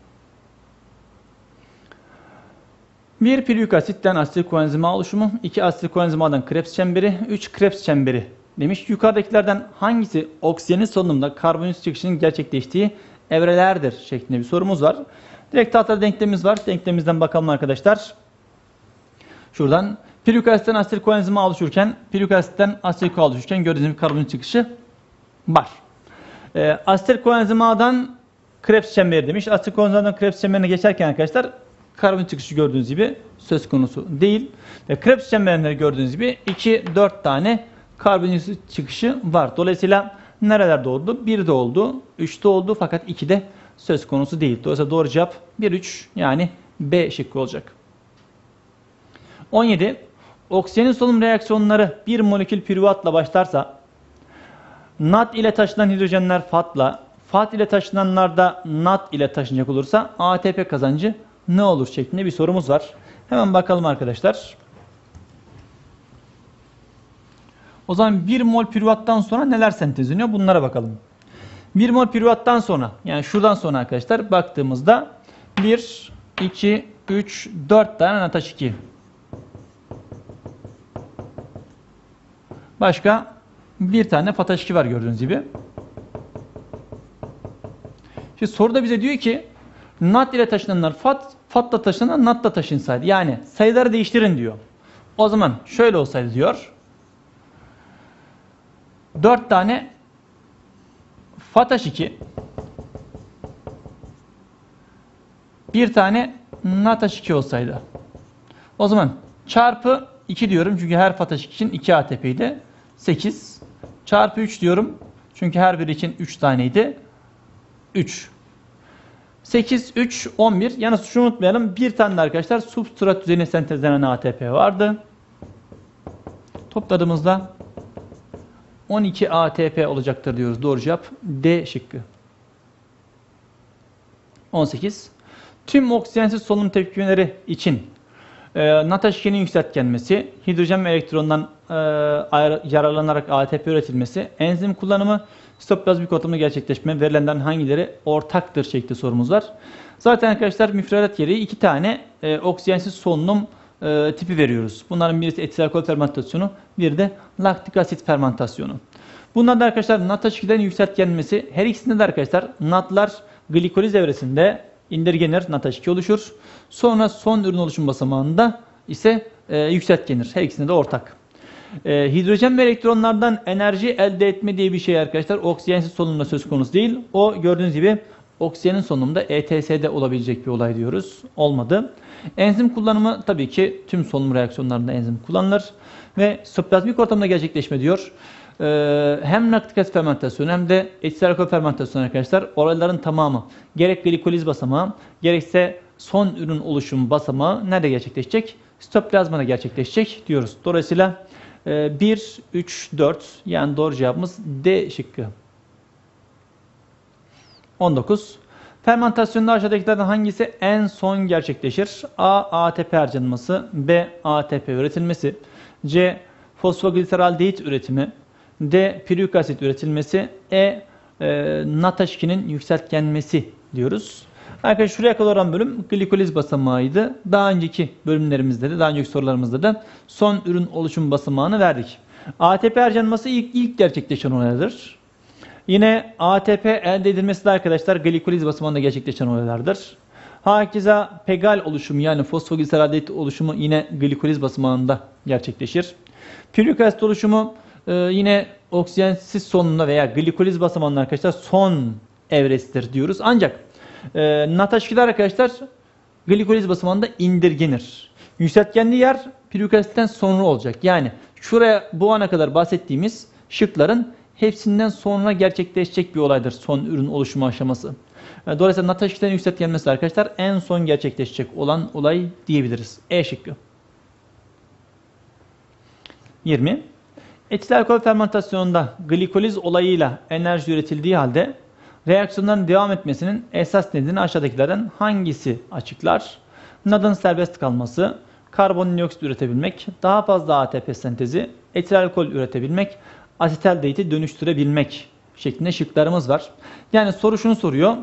S1: 1 piruik asitten asetil koenzima oluşumu, 2 asetil koenzima'dan Krebs çemberi, 3 Krebs çemberi demiş. Yukarıdakilerden hangisi oksijenin solunumda karbonhidrat çıkışının gerçekleştiği evrelerdir şeklinde bir sorumuz var. Direkt tahtada denklemimiz var. Denklemimizden bakalım arkadaşlar. Şuradan piruik asitten asetil koenzima oluşurken, piruik asitten asetil koa oluşurken gördüğünüz gibi karbonhidrat çıkışı var. Asetil koenzimadan Krebs çemberi demiş. Asetil koenzimadan Krebs çemberine geçerken arkadaşlar karbonhidrat çıkışı gördüğünüz gibi söz konusu değil. Ve Krebs çemberinde gördüğünüz gibi 2-4 tane karbonhidrat çıkışı var. Dolayısıyla nerelerde oldu? 1'de oldu, 3'te oldu fakat 2'de söz konusu değil. Dolayısıyla doğru cevap 1-3 yani B şıkkı olacak. 17. Oksijenin solunum reaksiyonları bir molekül piruvatla başlarsa NAD ile taşınan hidrojenler FAD'la, FAD ile taşınanlar da NAD ile taşınacak olursa ATP kazancı ne olur şeklinde bir sorumuz var. Hemen bakalım arkadaşlar. O zaman 1 mol piruvattan sonra neler sentezleniyor? Bunlara bakalım. 1 mol piruvattan sonra yani şuradan sonra arkadaşlar baktığımızda 1, 2, 3, 4 tane NH2. Başka bir tane FAH2 var gördüğünüz gibi. Şimdi soruda bize diyor ki NAD ile taşınanlar FAD'la taşınanlar NAD'la taşınsaydı. Yani sayıları değiştirin diyor. O zaman şöyle olsaydı diyor. 4 tane FAH2 bir tane NADH2 olsaydı. O zaman çarpı 2 diyorum çünkü her FAH2 için 2 ATP'ydi. 8. Çarpı 3 diyorum çünkü her biri için 3 taneydi. 3. 8, 3, 11. Yalnız şunu unutmayalım. Bir tane de arkadaşlar substrat düzeyine sentezlenen ATP vardı. Topladığımızda 12 ATP olacaktır diyoruz. Doğru cevap D şıkkı. 18. Tüm oksijensiz solunum tepkimeleri için Natanz-Şeker'in yükseltgenmesi, hidrojen ve elektrondan yararlanarak ATP üretilmesi, enzim kullanımı, sitoplazmik ortamda gerçekleşme verilenlerin hangileri ortaktır şeklinde sorumuz var. Zaten arkadaşlar müfredat gereği 2 tane oksijensiz solunum tipi veriyoruz. Bunların birisi etil alkol fermentasyonu, bir de laktik asit fermentasyonu. Bunlar da arkadaşlar Natanz-Şeker'in yükseltgenmesi. Her ikisinde de arkadaşlar NAD'lar glikoliz evresinde indirgenir, Natanz-Şeker oluşur. Sonra son ürün oluşum basamağında ise yükseltgenir. Her ikisinde de ortak. Hidrojen ve elektronlardan enerji elde etme diye bir şey arkadaşlar oksijensiz solunumda söz konusu değil. O gördüğünüz gibi oksijenin solunumda ETS'de olabilecek bir olay diyoruz. Olmadı. Enzim kullanımı tabii ki tüm solunum reaksiyonlarında enzim kullanılır. Ve sitoplazmik ortamda gerçekleşme diyor. Hem laktik asit fermentasyonu hem de etil alkol fermentasyonu arkadaşlar olayların tamamı gerek glikoliz basamağı gerekse son ürün oluşum basamağı nerede gerçekleşecek? Sitoplazmada gerçekleşecek diyoruz. Dolayısıyla 1, 3, 4 yani doğru cevabımız D şıkkı. 19. Fermentasyonda aşağıdakilerden hangisi en son gerçekleşir? A. ATP harcanması, B. ATP üretilmesi, C. Fosfogliseraldehit üretimi, D. Piruik asit üretilmesi, Natanz-Şeker'in yükseltgenmesi diyoruz. Arkadaşlar şuraya kadar olan bölüm glikoliz basamağıydı. Daha önceki bölümlerimizde de, daha önceki sorularımızda da son ürün oluşum basamağını verdik. ATP harcanması ilk gerçekleşen olaylardır. Yine ATP elde edilmesi de arkadaşlar glikoliz basamağında gerçekleşen olaylardır. Hakeza pegal oluşumu yani fosfogliseraldehit oluşumu yine glikoliz basamağında gerçekleşir. Piruik asit oluşumu yine oksijensiz solunumda veya glikoliz basamağında arkadaşlar son evresidir diyoruz. Ancak Natanz-Şeker arkadaşlar glikoliz basamağında indirgenir. Yükseltgenli yer piruik asitten sonra olacak. Yani şuraya bu ana kadar bahsettiğimiz şıkların hepsinden sonra gerçekleşecek bir olaydır son ürün oluşumu aşaması. Dolayısıyla Natanz-Şeker'in yükseltgenmesi arkadaşlar en son gerçekleşecek olan olay diyebiliriz. E şıkkı. 20. Etil alkol fermentasyonunda glikoliz olayıyla enerji üretildiği halde reaksiyonların devam etmesinin esas nedeni aşağıdakilerden hangisi açıklar? NAD'ın serbest kalması, karbondioksit üretebilmek, daha fazla ATP sentezi, etil alkol üretebilmek, asetaldehiti dönüştürebilmek şeklinde şıklarımız var. Yani soru şunu soruyor.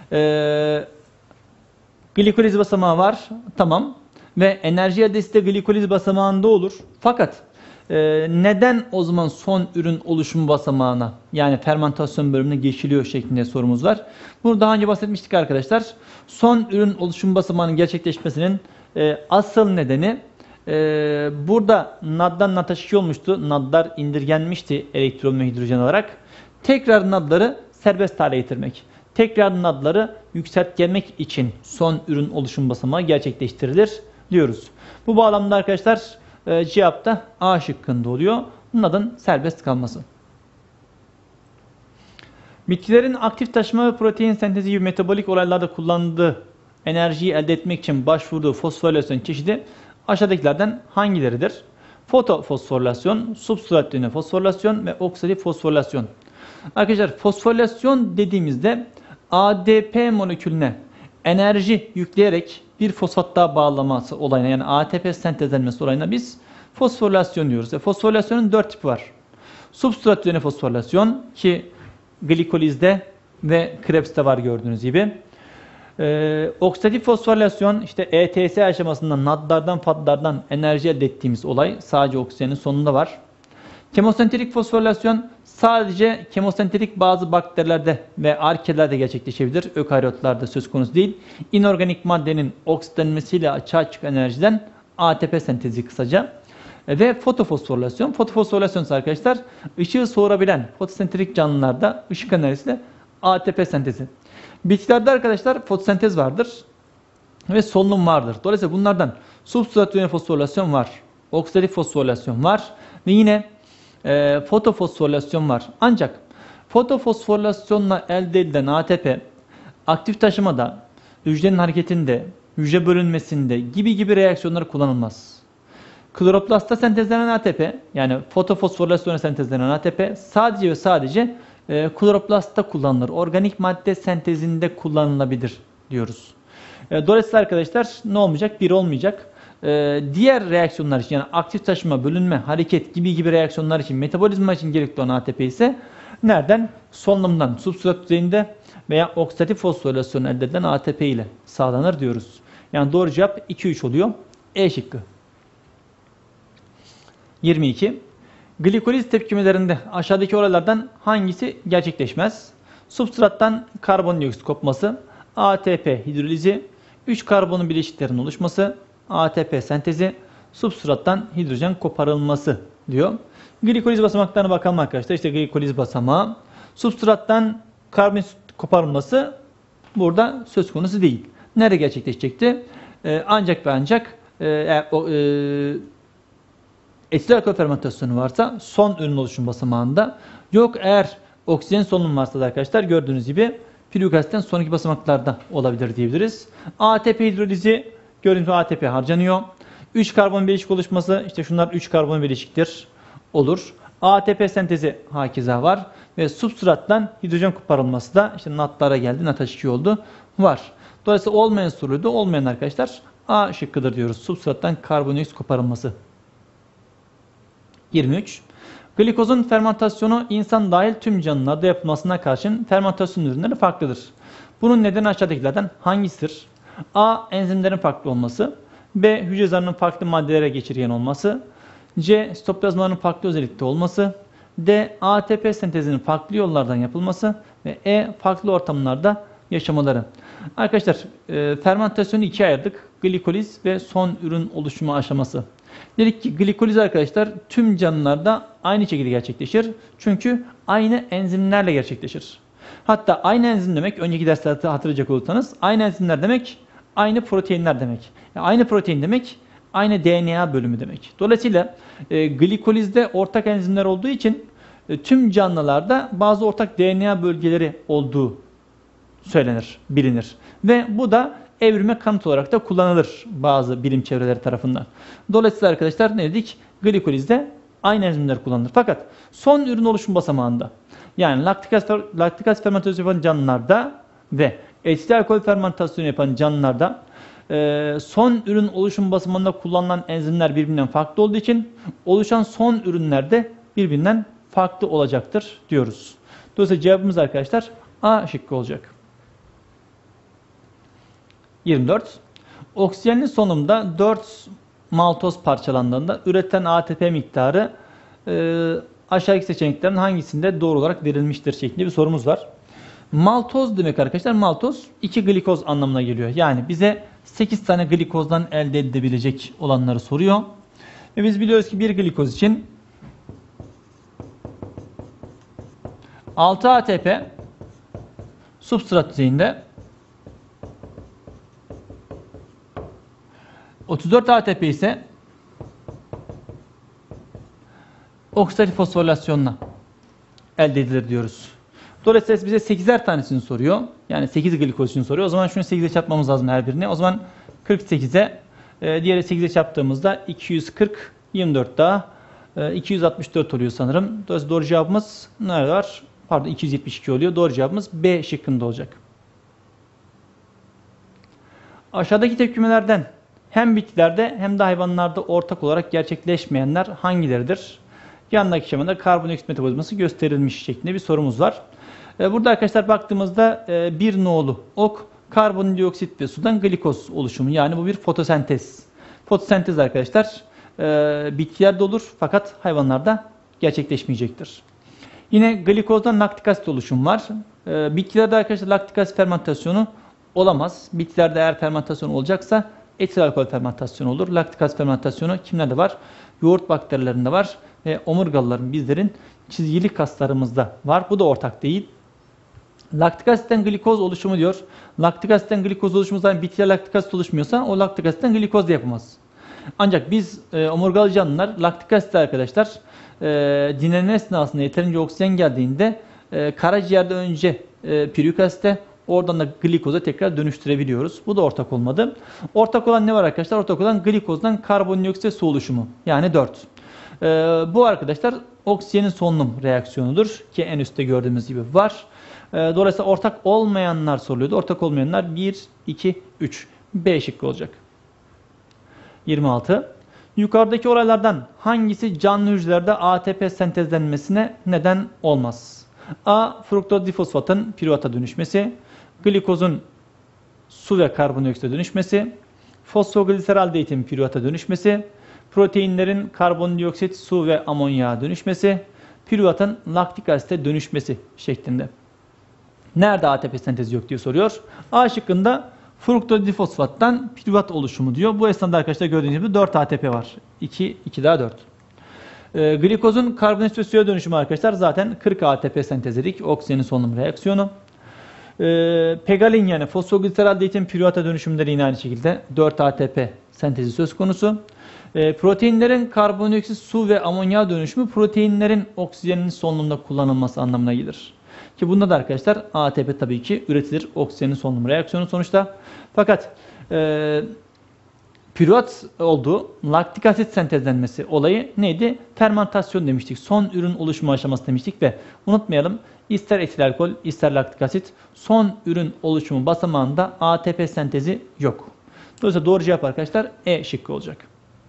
S1: Glikoliz basamağı var. Tamam. Ve enerji elde de glikoliz basamağında olur. Fakat neden o zaman son ürün oluşum basamağına yani fermentasyon bölümüne geçiliyor şeklinde sorumuz var. Bunu daha önce bahsetmiştik arkadaşlar. Son ürün oluşum basamağının gerçekleşmesinin asıl nedeni burada NAD'dan Natanz-Şeker olmuştu. NAD'lar indirgenmişti elektron ve hidrojen olarak. Tekrar NAD'ları serbest hale getirmek. Tekrar NAD'ları yükseltgenmek için son ürün oluşum basamağı gerçekleştirilir diyoruz. Bu bağlamda arkadaşlar cevap da A şıkkında oluyor. NAD'ın serbest kalması. Bitkilerin aktif taşıma ve protein sentezi gibi metabolik olaylarda kullandığı enerjiyi elde etmek için başvurduğu fosforilasyon çeşidi aşağıdakilerden hangileridir? Fotofosforilasyon, substrat düzeyine fosforilasyon ve oksidatif fosforilasyon. Arkadaşlar fosforilasyon dediğimizde ADP molekülüne enerji yükleyerek bir fosfat daha bağlaması olayına yani ATP sentezlenmesi olayına biz fosforilasyon diyoruz. Fosforilasyonun 4 tipi var. Substrat düzeyine fosforilasyon ki glikolizde ve Krebs'te var gördüğünüz gibi. Oksidatif fosforilasyon işte ETS aşamasında NAD'lardan FAD'lardan enerji elde ettiğimiz olay sadece oksijenin sonunda var. Kemosentrik fosforilasyon sadece kemosentrik bazı bakterilerde ve arkelerde gerçekleşebilir. Ökaryotlarda söz konusu değil. İnorganik maddenin oksitlenmesiyle açığa çıkan enerjiden ATP sentezi kısaca. Ve fotofosforilasyon. Fotofosforilasyon arkadaşlar ışığı soğurabilen fotosentrik canlılarda ışık enerjisiyle ATP sentezi. Bitkilerde arkadaşlar fotosentez vardır ve solunum vardır. Dolayısıyla bunlardan substrat düzeyine fosforilasyon var. Oksidatif fosforilasyon var ve yine fotofosforilasyon var. Ancak fotofosforilasyonla elde edilen ATP aktif taşımada hücrenin hareketinde, hücre bölünmesinde gibi reaksiyonları kullanılmaz. Kloroplastta sentezlenen ATP, yani fotofosforilasyona sentezlenen ATP sadece ve sadece kloroplastta kullanılır. Organik madde sentezinde kullanılabilir diyoruz. Dolayısıyla arkadaşlar ne olmayacak? Bir olmayacak. Diğer reaksiyonlar için, yani aktif taşıma, bölünme, hareket gibi reaksiyonlar için, metabolizma için gerekli olan ATP ise nereden? Solunumdan, substrat düzeyinde veya oksidatif fosforilasyon elde edilen ATP ile sağlanır diyoruz. Yani doğru cevap 2-3 oluyor. E şıkkı. 22. Glikoliz tepkimelerinde aşağıdaki olaylardan hangisi gerçekleşmez? Substrattan karbondioksit kopması, ATP hidrolizi, 3 karbonun bileşiklerin oluşması, ATP sentezi, substrattan hidrojen koparılması diyor. Glikoliz basamaklarına bakalım arkadaşlar. İşte glikoliz basamağı. Substrattan karbondioksit koparılması burada söz konusu değil. Nerede gerçekleşecekti? Ancak ve ancak etil alkol fermentasyonu varsa son ürün oluşum basamağında. Yok eğer oksijen solunum varsa da arkadaşlar gördüğünüz gibi piruik asitten sonraki basamaklarda olabilir diyebiliriz. ATP hidrolizi, gördüğünüz gibi ATP harcanıyor. 3 karbon bileşik oluşması, işte şunlar 3 karbon bileşiktir, olur. ATP sentezi hakeza var ve substrattan hidrojen koparılması da işte NAD'lara geldi, NADH2 oldu, var. Dolayısıyla olmayan soruydu, olmayan arkadaşlar A şıkkıdır diyoruz. Substrattan karbondioksit koparılması. 23. Glikozun fermentasyonu insan dahil tüm canlılarda yapılmasına karşın fermentasyon ürünleri farklıdır. Bunun nedeni aşağıdakilerden hangisidir? A. Enzimlerin farklı olması. B. Hücre zarının farklı maddelere geçirgen olması. C. Sitoplazmaların farklı özellikte olması. D. ATP sentezinin farklı yollardan yapılması. Ve E. Farklı ortamlarda yaşamaları. Arkadaşlar fermentasyonu ikiye ayırdık. Glikoliz ve son ürün oluşumu aşaması. Dedik ki glikoliz arkadaşlar tüm canlılarda aynı şekilde gerçekleşir. Çünkü aynı enzimlerle gerçekleşir. Hatta aynı enzim demek, önceki derslerde hatırlayacak olursanız, aynı enzimler demek aynı proteinler demek. Yani aynı protein demek aynı DNA bölümü demek. Dolayısıyla glikolizde ortak enzimler olduğu için tüm canlılarda bazı ortak DNA bölgeleri olduğu söylenir, bilinir. Ve bu da evrime kanıt olarak da kullanılır bazı bilim çevreleri tarafından. Dolayısıyla arkadaşlar ne dedik? Glikolizde aynı enzimler kullanılır. Fakat son ürün oluşum basamağında, yani laktik asit fermentasyonu yapan canlılarda ve etil alkol fermentasyonu yapan canlılarda son ürün oluşum basamağında kullanılan enzimler birbirinden farklı olduğu için oluşan son ürünler de birbirinden farklı olacaktır diyoruz. Dolayısıyla cevabımız arkadaşlar A şıkkı olacak. 24. Oksijenli solunumda 4 maltoz parçalandığında üretilen ATP miktarı aşağıdaki seçeneklerin hangisinde doğru olarak verilmiştir şeklinde bir sorumuz var. Maltoz demek arkadaşlar, maltoz 2 glikoz anlamına geliyor. Yani bize 8 tane glikozdan elde edilebilecek olanları soruyor. Ve biz biliyoruz ki bir glikoz için 6 ATP substrat düzeyinde, 34 ATP ise oksidatif fosforilasyonla elde edilir diyoruz. Dolayısıyla bize 8'er tanesini soruyor. Yani 8 glikoz için soruyor. O zaman şunu 8'e çarpmamız lazım her birine. O zaman 48'e, diğeri 8'e çarptığımızda 240, 24 daha 264 oluyor sanırım. Dolayısıyla doğru cevabımız nerede var? Pardon, 272 oluyor. Doğru cevabımız B şıkkında olacak. Aşağıdaki tepkimelerden hem bitkilerde hem de hayvanlarda ortak olarak gerçekleşmeyenler hangileridir? Yandaki şemada karbondioksit metabolizması gösterilmiş şeklinde bir sorumuz var. Burada arkadaşlar baktığımızda bir nolu ok, karbondioksit ve sudan glikoz oluşumu. Yani bu bir fotosentez. Fotosentez arkadaşlar bitkilerde olur fakat hayvanlarda gerçekleşmeyecektir. Yine glikozdan laktik asit oluşumu var. Bitkilerde arkadaşlar laktik asit fermentasyonu olamaz. Bitkilerde eğer fermentasyon olacaksa etil alkol fermentasyonu olur. Laktik asit fermentasyonu kimlerde var? Yoğurt bakterilerinde var ve omurgalıların, bizlerin çizgili kaslarımızda var. Bu da ortak değil. Laktik asitten glikoz oluşumu diyor. Laktik asitten glikoz oluşumu zaman bitkiler laktik asit oluşmuyorsa o laktik asitten glikoz da yapamaz. Ancak biz omurgalı canlılar laktik asit arkadaşlar dinlenme esnasında yeterince oksijen geldiğinde karaciğerde önce piruik asite, Oradan da glikoza tekrar dönüştürebiliyoruz. Bu da ortak olmadı. Ortak olan ne var arkadaşlar? Ortak olan glikozdan karbondioksit su oluşumu. Yani 4. Bu arkadaşlar oksijenin solunum reaksiyonudur. Ki en üstte gördüğümüz gibi var. Dolayısıyla ortak olmayanlar soruluyordu. Ortak olmayanlar 1, 2, 3. B şıkkı olacak. 26. Yukarıdaki olaylardan hangisi canlı hücrelerde ATP sentezlenmesine neden olmaz? A. Fruktoz difosfatın piruvata dönüşmesi. Glikozun su ve karbondioksite dönüşmesi. Fosfogliseraldehitin piruvata dönüşmesi. Proteinlerin karbondioksit, su ve amonyağa dönüşmesi. Piruvatın laktik asite dönüşmesi şeklinde. Nerede ATP sentezi yok diye soruyor. A şıkkında fruktoz difosfattan piruvat oluşumu diyor. Bu esnada arkadaşlar gördüğünüz gibi 4 ATP var. 2 daha 4. Glikozun karbonhidrat ve suya dönüşümü arkadaşlar zaten 40 ATP sentezledik. Oksijenin solunum reaksiyonu. Pegalin yani fosfogliseraldehitin piruvata dönüşümleri yine aynı şekilde 4 ATP sentezi söz konusu. Proteinlerin karbondioksit, su ve amonyağa dönüşümü proteinlerin oksijenin solunumda kullanılması anlamına gelir. Ki bunda da arkadaşlar ATP tabii ki üretilir. Oksijenin solunum reaksiyonu sonuçta. Fakat piruvat olduğu laktik asit sentezlenmesi olayı neydi? Fermentasyon demiştik. Son ürün oluşumu aşaması demiştik ve unutmayalım ister etil alkol ister laktik asit son ürün oluşumu basamağında ATP sentezi yok. Dolayısıyla doğru cevap arkadaşlar E şıkkı olacak.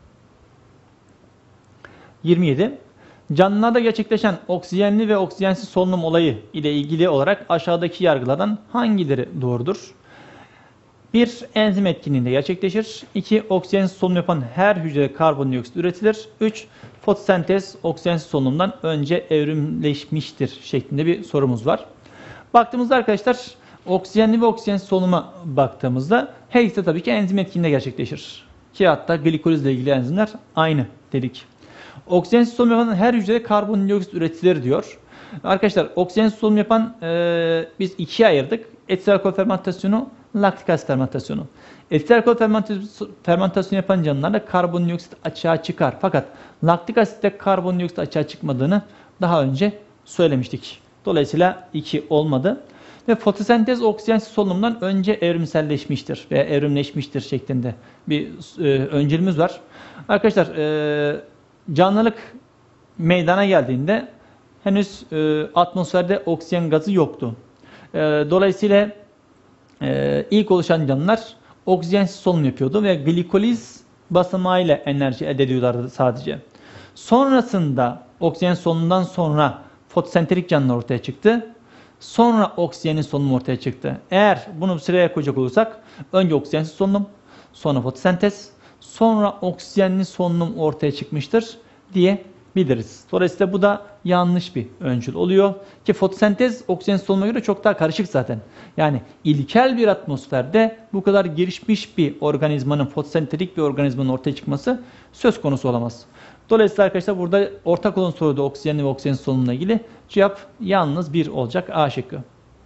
S1: 27. Canlılarda gerçekleşen oksijenli ve oksijensiz solunum olayı ile ilgili olarak aşağıdaki yargılardan hangileri doğrudur? 1. Enzim etkinliğinde gerçekleşir. 2. Oksijensiz solunum yapan her hücrede karbondioksit üretilir. 3. Fotosentez oksijensiz solunumdan önce evrimleşmiştir şeklinde bir sorumuz var. Baktığımızda arkadaşlar oksijenli ve oksijensiz solunuma baktığımızda her ikisi tabii ki enzim etkinliğinde gerçekleşir. Ki hatta glikolizle ilgili enzimler aynı dedik. Oksijensiz solunum yapan her hücrede karbondioksit üretilir diyor. Arkadaşlar oksijensiz solunum yapan biz ikiye ayırdık. Etil alkol fermentasyonu, laktik asit fermentasyonu. Etil alkol fermentasyonu yapan canlılarda karbondioksit açığa çıkar. Fakat laktik asitte karbondioksit açığa çıkmadığını daha önce söylemiştik. Dolayısıyla 2 olmadı. Ve fotosentez oksijensiz solunumdan önce evrimselleşmiştir veya evrimleşmiştir şeklinde bir öncülümüz var. Arkadaşlar canlılık meydana geldiğinde henüz atmosferde oksijen gazı yoktu. Dolayısıyla ilk oluşan canlılar oksijensiz solunum yapıyordu ve glikoliz basamağıyla enerji elde ediyorlardı sadece. Sonrasında oksijen solunumundan sonra fotosentetik canlılar ortaya çıktı. Sonra oksijenin solunumu ortaya çıktı. Eğer bunu sıraya koyacak olursak önce oksijensiz solunum, sonra fotosentez, sonra oksijenli solunum ortaya çıkmıştır diyebiliriz. Dolayısıyla bu da yanlış bir öncül oluyor. Ki fotosentez oksijen solunuma göre çok daha karışık zaten. Yani ilkel bir atmosferde bu kadar gelişmiş bir organizmanın, fotosentetik bir organizmanın ortaya çıkması söz konusu olamaz. Dolayısıyla arkadaşlar burada ortak olan soruda oksijenli ve oksijen solunumla ilgili cevap yalnız 1 olacak. A şıkkı.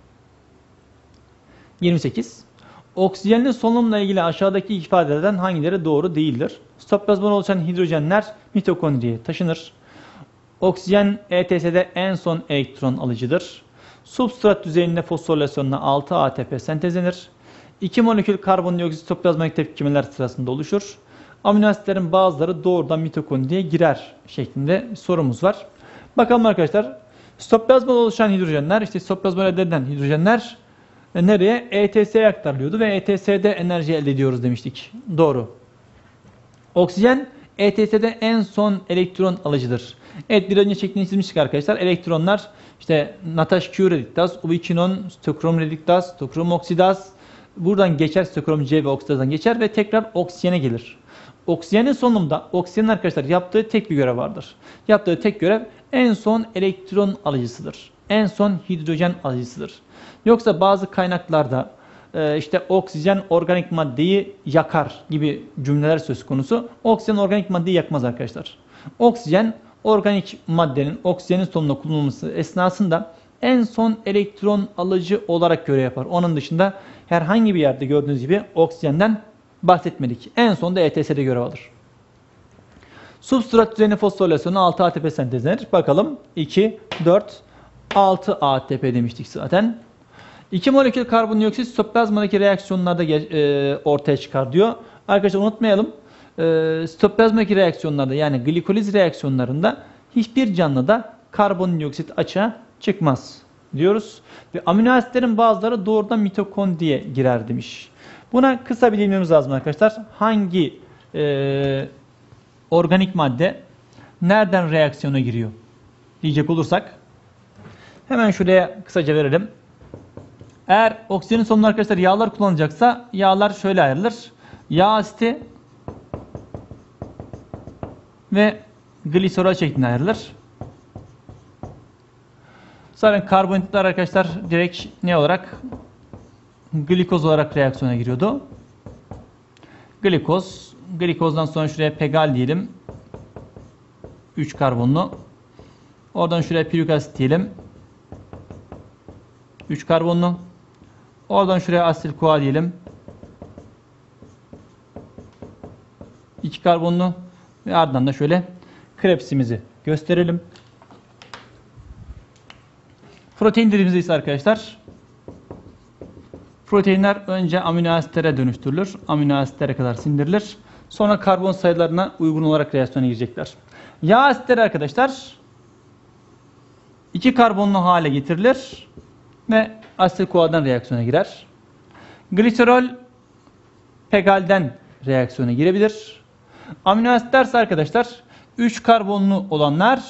S1: 28. Oksijenli solunumla ilgili aşağıdaki ifadelerden hangileri doğru değildir? Sitoplazmada oluşan hidrojenler mitokondriye taşınır. Oksijen ETS'de en son elektron alıcıdır. Substrat düzeyinde fosforilasyonla 6 ATP sentezlenir. 2 molekül karbondioksit sitoplazmatik tepkimeler sırasında oluşur. Amino asitlerin bazıları doğrudan mitokondriye girer şeklinde bir sorumuz var. Bakalım arkadaşlar. Sitoplazmada oluşan hidrojenler, işte sitoplazmada elde edilen hidrojenler nereye? ETS'ye aktarılıyordu ve ETS'de enerji elde ediyoruz demiştik. Doğru. Oksijen ETS'de en son elektron alıcıdır. Evet, bir önce şeklini çizmiştik arkadaşlar. Elektronlar işte Nattaş Q rediktaz, ubiquinon, stokrom rediktaz, stokrom oksidaz. Buradan geçer, stokrom C ve oksidazdan geçer ve tekrar oksijene gelir. Oksijenin solunumda oksijenin arkadaşlar yaptığı tek bir görev vardır. Yaptığı tek görev en son elektron alıcısıdır. En son hidrojen alıcısıdır. Yoksa bazı kaynaklarda işte oksijen organik maddeyi yakar gibi cümleler söz konusu. Oksijen organik maddeyi yakmaz arkadaşlar. Oksijen organik maddenin oksijenin solunumda kullanılması esnasında en son elektron alıcı olarak görev yapar. Onun dışında herhangi bir yerde gördüğünüz gibi oksijenden bahsetmedik. En sonunda ETS'de görev alır. Substrat düzeyinde fosforilasyonu 6 ATP sentezlenir. Bakalım 2, 4, 6 ATP demiştik zaten. 2 molekül karbondioksit sitoplazmadaki reaksiyonlarda ortaya çıkar diyor. Arkadaşlar unutmayalım. Sitoplazmadaki reaksiyonlarda yani glikoliz reaksiyonlarında hiçbir canlıda karbondioksit açığa çıkmaz diyoruz. Ve amino asitlerin bazıları doğrudan mitokondriye girer demiş. Buna kısa bir değinmemiz lazım arkadaşlar. Hangi organik madde nereden reaksiyona giriyor diyecek olursak hemen şuraya kısaca verelim. Eğer oksijenin sonunda arkadaşlar yağlar kullanılacaksa yağlar şöyle ayrılır. Yağ asiti ve gliserol şeklinde ayrılır. Zaten karbonhidratlar arkadaşlar direkt ne olarak? Glikoz olarak reaksiyona giriyordu. Glikoz. Glikozdan sonra şuraya pegal diyelim. 3 karbonlu. Oradan şuraya pirurik asit diyelim. 3 karbonlu. Oradan şuraya asetil CoA diyelim. 2 karbonlu. Ve ardından da şöyle Krebs'imizi gösterelim. Protein dediğimizde ise arkadaşlar proteinler önce amino asitlere dönüştürülür. Amino asitlere kadar sindirilir. Sonra karbon sayılarına uygun olarak reaksiyona girecekler. Yağ asitleri arkadaşlar 2 karbonlu hale getirilir ve asetil CoA'dan reaksiyona girer. Gliserol pegalden reaksiyona girebilir. Amino asitler ise arkadaşlar 3 karbonlu olanlar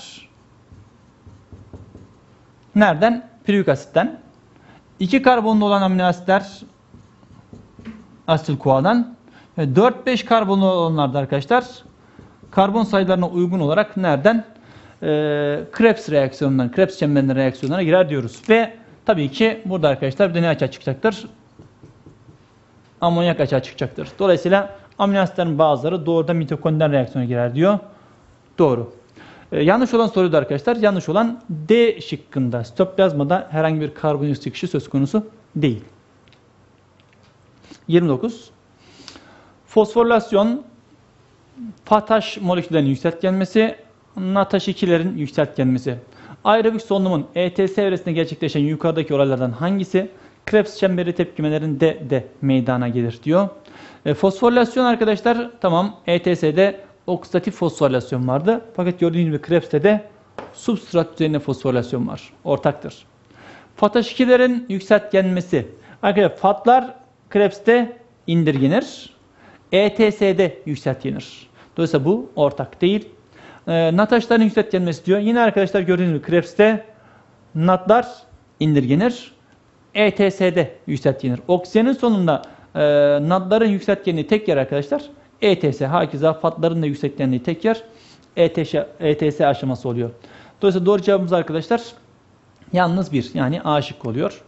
S1: nereden? Pirurik asitten. 2 karbonlu olan amino asitler asetil CoA'dan. 4-5 karbonlu olanlar da arkadaşlar karbon sayılarına uygun olarak nereden? Krebs reaksiyonundan, Krebs çemberinin reaksiyonlarına girer diyoruz. Ve tabii ki burada arkadaşlar bir de ne açığa çıkacaktır? Amonyak açığa çıkacaktır. Dolayısıyla amino asitlerin bazıları doğrudan mitokondriden reaksiyona girer diyor. Doğru. Yanlış olan soruydu arkadaşlar. Yanlış olan D şıkkında. Sitoplazmada herhangi bir karbondioksit çıkışı söz konusu değil. 29. Fosforilasyon FATH moleküllerinin yükseltgenmesi, NATH2'lerin yükseltgenmesi. Aerobik solunumun ETS evresinde gerçekleşen yukarıdaki olaylardan hangisi Krebs çemberi tepkimelerinde de meydana gelir diyor. Fosforilasyon arkadaşlar tamam ETS'de oksidatif fosforilasyon vardı. Fakat gördüğünüz gibi Krebs'te de substrat üzerine fosforilasyon var. Ortaktır. FATH2'lerin yükseltgenmesi. Arkadaşlar FAT'lar Krebs'te indirgenir. ETS'de yükseltgenir. Dolayısıyla bu ortak değil. NATH'ların yükseltgenmesi diyor. Yine arkadaşlar gördüğünüz gibi Krebs'te NAT'lar indirgenir. ETS'de yükseltgenir. Oksijenin sonunda NAT'ların yükseltgenliği tek yer arkadaşlar. ETS, hakeza FAT'ların da yükseltgenliği tek yer. ETS aşaması oluyor. Dolayısıyla doğru cevabımız arkadaşlar yalnız bir, yani A şıkkı oluyor.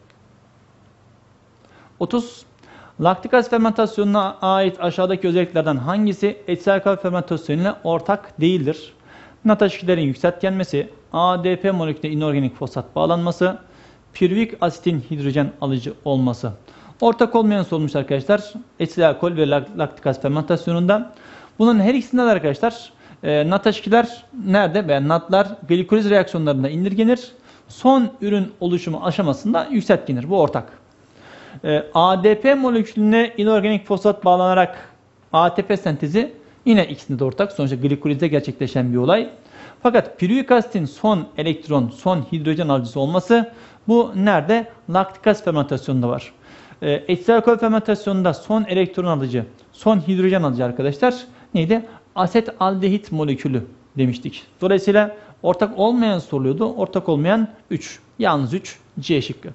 S1: 30. Laktik asit fermentasyonuna ait aşağıdaki özelliklerden hangisi etil alkol fermentasyonuyla ortak değildir? NATH2'lerin yükseltgenmesi, ADP molekülüne inorganik fosfat bağlanması, piruvik asitin hidrojen alıcı olması. Ortak olmayan sorulmuş arkadaşlar etil alkol ve laktik asit fermentasyonunda. Bunun her ikisinde de arkadaşlar NATH2'ler nerede? Veya NAT'lar glikoliz reaksiyonlarında indirgenir. Son ürün oluşumu aşamasında yükseltgenir. Bu ortak. ADP molekülüne inorganik fosfat bağlanarak ATP sentezi yine ikisinde de ortak. Sonuçta glikolizde gerçekleşen bir olay. Fakat piruvik asitin son elektron, son hidrojen alıcısı olması bu nerede? Laktik asit fermentasyonunda var. Etil alkol fermentasyonunda son elektron alıcı, son hidrojen alıcı arkadaşlar neydi? Asetaldehit molekülü demiştik. Dolayısıyla ortak olmayan soruluyordu. Ortak olmayan 3. Yalnız 3. C şıkkı.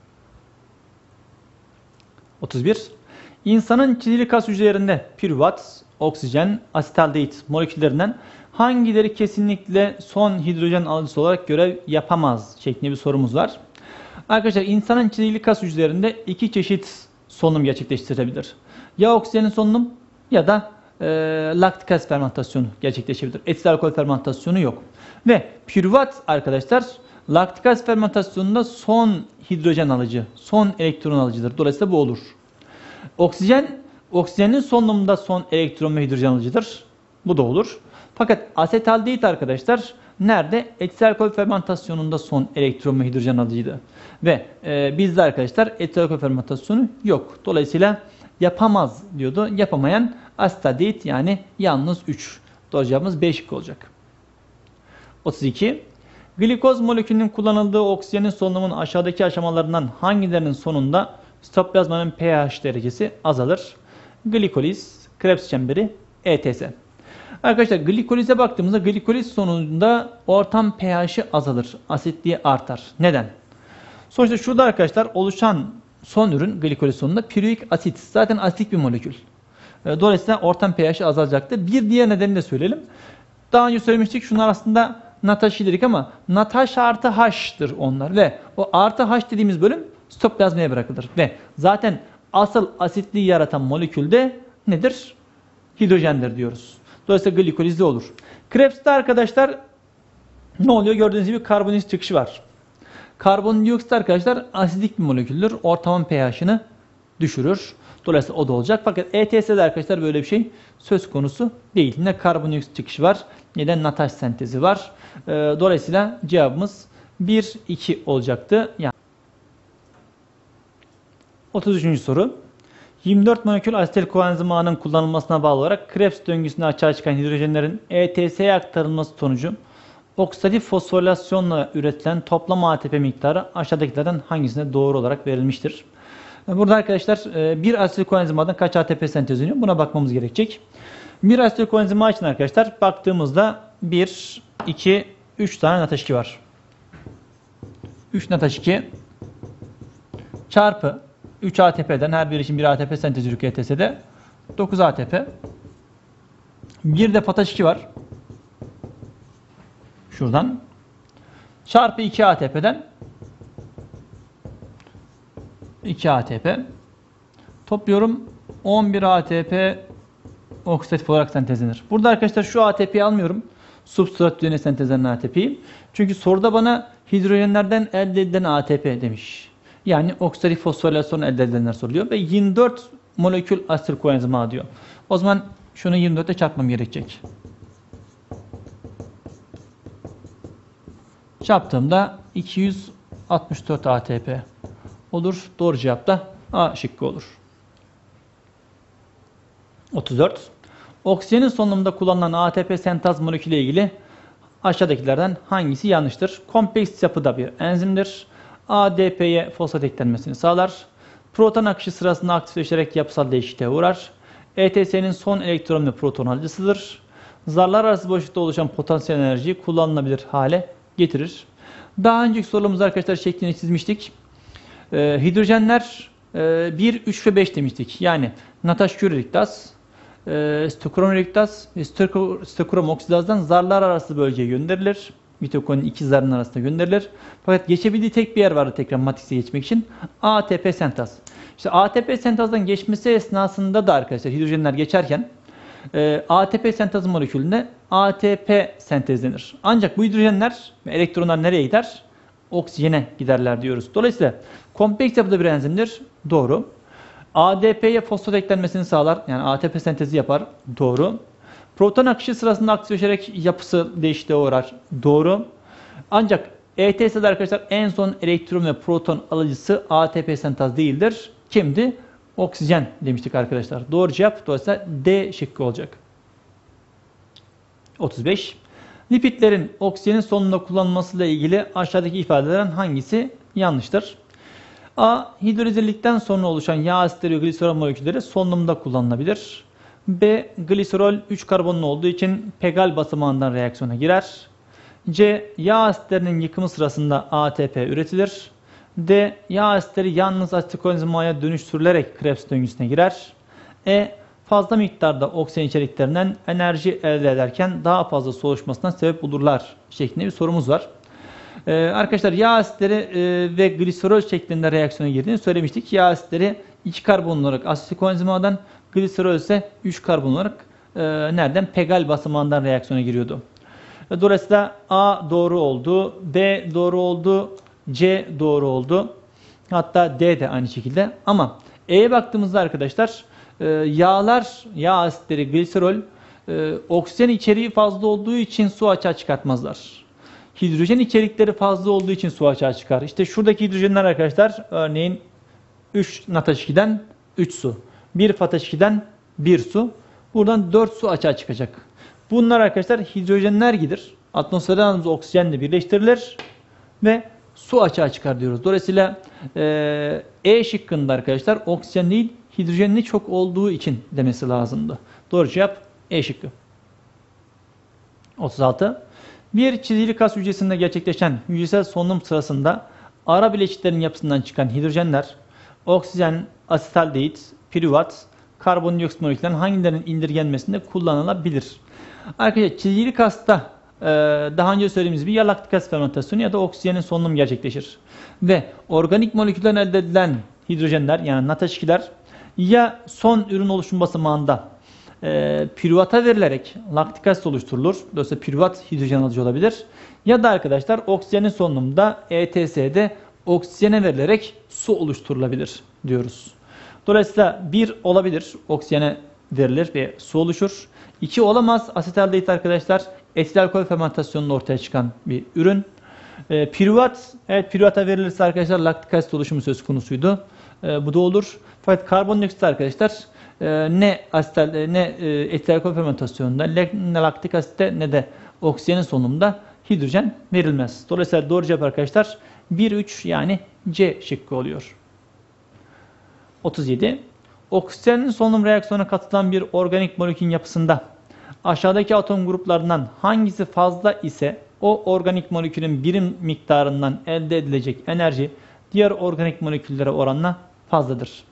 S1: 31. İnsanın çizili kas hücrelerinde piruvat, oksijen, asetaldehit moleküllerinden hangileri kesinlikle son hidrojen alıcısı olarak görev yapamaz şeklinde bir sorumuz var. Arkadaşlar insanın çizili kas hücrelerinde iki çeşit solunum gerçekleştirebilir. Ya oksijenin solunum ya da laktik asit fermentasyonu gerçekleşebilir. Etil alkol fermentasyonu yok. Ve piruvat arkadaşlar laktik asit fermentasyonunda son hidrojen alıcı, son elektron alıcıdır. Dolayısıyla bu olur. Oksijenin solunumunda son elektron ve hidrojen alıcıdır. Bu da olur. Fakat asetaldehit arkadaşlar nerede? Etil alkol fermentasyonunda son elektron ve hidrojen alıcıydı. Ve bizde arkadaşlar etil alkol fermentasyonu yok. Dolayısıyla yapamaz diyordu. Yapamayan asidit, yani yalnız 3. Doğru cevabımız B şıkkı olacak. 32. Glikoz molekülünün kullanıldığı oksijenin solunumun aşağıdaki aşamalarından hangilerinin sonunda sitoplazmanın pH derecesi azalır? Glikoliz, Krebs çemberi, ETS. Arkadaşlar glikolize baktığımızda glikoliz sonunda ortam pH'i azalır. Asitliği artar. Neden? Sonuçta şurada arkadaşlar oluşan son ürün glikoliz sonunda piruik asit. Zaten asitik bir molekül. Dolayısıyla ortam pH'i azalacaktır. Bir diğer nedeni de söyleyelim. Daha önce söylemiştik, şunlar aslında NATH dedik ama NATH artı H'tır onlar ve o artı H dediğimiz bölüm sitoplazmaya bırakılır. Ve zaten asıl asitliği yaratan molekül de nedir? Hidrojendir diyoruz. Dolayısıyla glikolizde olur. Krebs'te arkadaşlar ne oluyor? Gördüğünüz gibi karbondioksit çıkışı var. Karbondioksit arkadaşlar asidik bir moleküldür. Ortamın pH'ini düşürür. Dolayısıyla o da olacak. Fakat ETS'de arkadaşlar böyle bir şey söz konusu değil. Ne karbondioksit çıkışı var ne de NATH sentezi var. Dolayısıyla cevabımız 1, 2 olacaktı. Yani 33. soru. 24 molekül asetil koenzim ağının kullanılmasına bağlı olarak Krebs döngüsünde açığa çıkan hidrojenlerin ETS'ye aktarılması sonucu oksidatif fosforilasyonla üretilen toplam ATP miktarı aşağıdakilerden hangisine doğru olarak verilmiştir? Burada arkadaşlar bir asetil koenzim ağından kaç ATP sentezleniyor? Buna bakmamız gerekecek. Bir asetil koenzim ağ için arkadaşlar baktığımızda 1, 2, 3 tane NATH2 var. 3 NATH2 çarpı 3 ATP'den her biri için 1 ATP sentezliyor ETS'de 9 ATP. Bir de PATH2 var. Şuradan. Çarpı 2 ATP'den 2 ATP. Topluyorum 11 ATP oksidatif olarak sentezlenir. Burada arkadaşlar şu ATP'yi almıyorum. Substrat düzeyine sentezlenen ATP'yi. Çünkü soruda bana hidrojenlerden elde edilen ATP demiş. Yani oksidatif fosforilasyon elde edilenler soruluyor. Ve 24 molekül asetil koenzim ağı diyor. O zaman şunu 24 ile çarpmam gerekecek. Çarptığımda 264 ATP olur. Doğru cevap da A şıkkı olur. 34. Oksijenin solunumunda kullanılan ATP sentaz molekülü ile ilgili aşağıdakilerden hangisi yanlıştır? Kompleks yapıda bir enzimdir. ADP'ye fosfat eklenmesini sağlar. Proton akışı sırasında aktifleşerek yapısal değişikliğe uğrar. ETS'nin son elektron ve proton alıcısıdır. Zarlar arası boşlukta oluşan potansiyel enerjiyi kullanılabilir hale getirir. Daha önceki sorumuzda arkadaşlar şeklini çizmiştik. Hidrojenler 1, 3 ve 5 demiştik. Yani NATH-Curie-Riktaz, Stochromer-Riktaz ve Stochrom-oksidazdan zarlar arası bölgeye gönderilir. Mitokondrinin iki zarının arasında gönderilir. Fakat geçebildiği tek bir yer vardı tekrar matrikse geçmek için. ATP sentaz. İşte ATP sentazdan geçmesi esnasında da arkadaşlar hidrojenler geçerken ATP sentaz molekülünde ATP sentezlenir. Ancak bu hidrojenler ve elektronlar nereye gider? Oksijene giderler diyoruz. Dolayısıyla kompleks yapıda bir enzimdir. Doğru. ADP'ye fosfat eklenmesini sağlar. Yani ATP sentezi yapar. Doğru. Proton akışı sırasında aktifleşerek yapısı değişikliğe uğrar. Doğru. Ancak ETS'de arkadaşlar en son elektron ve proton alıcısı ATP sentaz değildir. Kimdi? Oksijen demiştik arkadaşlar. Doğru cevap dolayısıyla D şıkkı olacak. 35. Lipidlerin oksijenin solunumda kullanılmasıyla ilgili aşağıdaki ifadelerin hangisi yanlıştır? A. Hidrolizledikten sonra oluşan yağ asitleri ve gliserol molekülleri solunumda kullanılabilir. B. Gliserol 3 karbonlu olduğu için Pegal basamağından reaksiyona girer. C. Yağ asitlerinin yıkımı sırasında ATP üretilir. D. Yağ asitleri yalnız asetil koenzim ağına dönüştürülerek Krebs döngüsüne girer. E. Fazla miktarda oksijen içeriklerinden enerji elde ederken daha fazla soğuşmasına sebep olurlar şeklinde bir sorumuz var. Arkadaşlar yağ asitleri ve gliserol şeklinde reaksiyona girdiğini söylemiştik. Yağ asitleri 2 karbon olarak asetil koenzim ağından, gliserol ise 3 karbon olarak nereden? Pegal basamağından reaksiyona giriyordu. Dolayısıyla A doğru oldu, B doğru oldu, C doğru oldu. Hatta D de aynı şekilde. Ama E'ye baktığımızda arkadaşlar yağlar, yağ asitleri, gliserol oksijen içeriği fazla olduğu için su açığa çıkartmazlar. Hidrojen içerikleri fazla olduğu için su açığa çıkar. İşte şuradaki hidrojenler arkadaşlar örneğin 3 NaH2'den 3 su. 1 FAH2'den 1 su. Buradan 4 su açığa çıkacak. Bunlar arkadaşlar hidrojenlergidir. Atmosferden aldığımız oksijenle birleştirilir ve su açığa çıkar diyoruz. Dolayısıyla E şıkkında arkadaşlar oksijen değil hidrojenli çok olduğu için demesi lazımdı. Doğru cevap E şıkkı. 36. Bir çizgili kas hücresinde gerçekleşen hücresel solunum sırasında ara bileşiklerin yapısından çıkan hidrojenler oksijen, asetaldehit, piruvat, karbondioksit moleküllerinin hangilerinin indirgenmesinde kullanılabilir? Arkadaşlar çizgili kasta daha önce söylediğimiz gibi ya laktik asit fermentasyonu ya da oksijenin solunumu gerçekleşir. Ve organik molekülden elde edilen hidrojenler yani NaH2'ler ya son ürün oluşum basamağında piruvata verilerek laktik asit oluşturulur. Dolayısıyla piruvat hidrojen alıcı olabilir. Ya da arkadaşlar oksijenin solunumunda ETS'de oksijene verilerek su oluşturulabilir diyoruz. Dolayısıyla 1 olabilir. Oksijene verilir ve su oluşur. 2 olamaz. Asetaldehit arkadaşlar etil alkol fermentasyonunda ortaya çıkan bir ürün. Piruvat, evet piruvata verilirse arkadaşlar laktik asit oluşumu söz konusuydu. Bu da olur. Fakat karbondioksit arkadaşlar ne etil alkol fermentasyonunda ne laktik asitte ne de oksijenin solunumunda hidrojen verilmez. Dolayısıyla doğru cevap arkadaşlar 1-3 yani C şıkkı oluyor. 37. Oksijenin solunum reaksiyonuna katılan bir organik molekülün yapısında aşağıdaki atom gruplarından hangisi fazla ise o organik molekülün birim miktarından elde edilecek enerji diğer organik moleküllere oranla fazladır.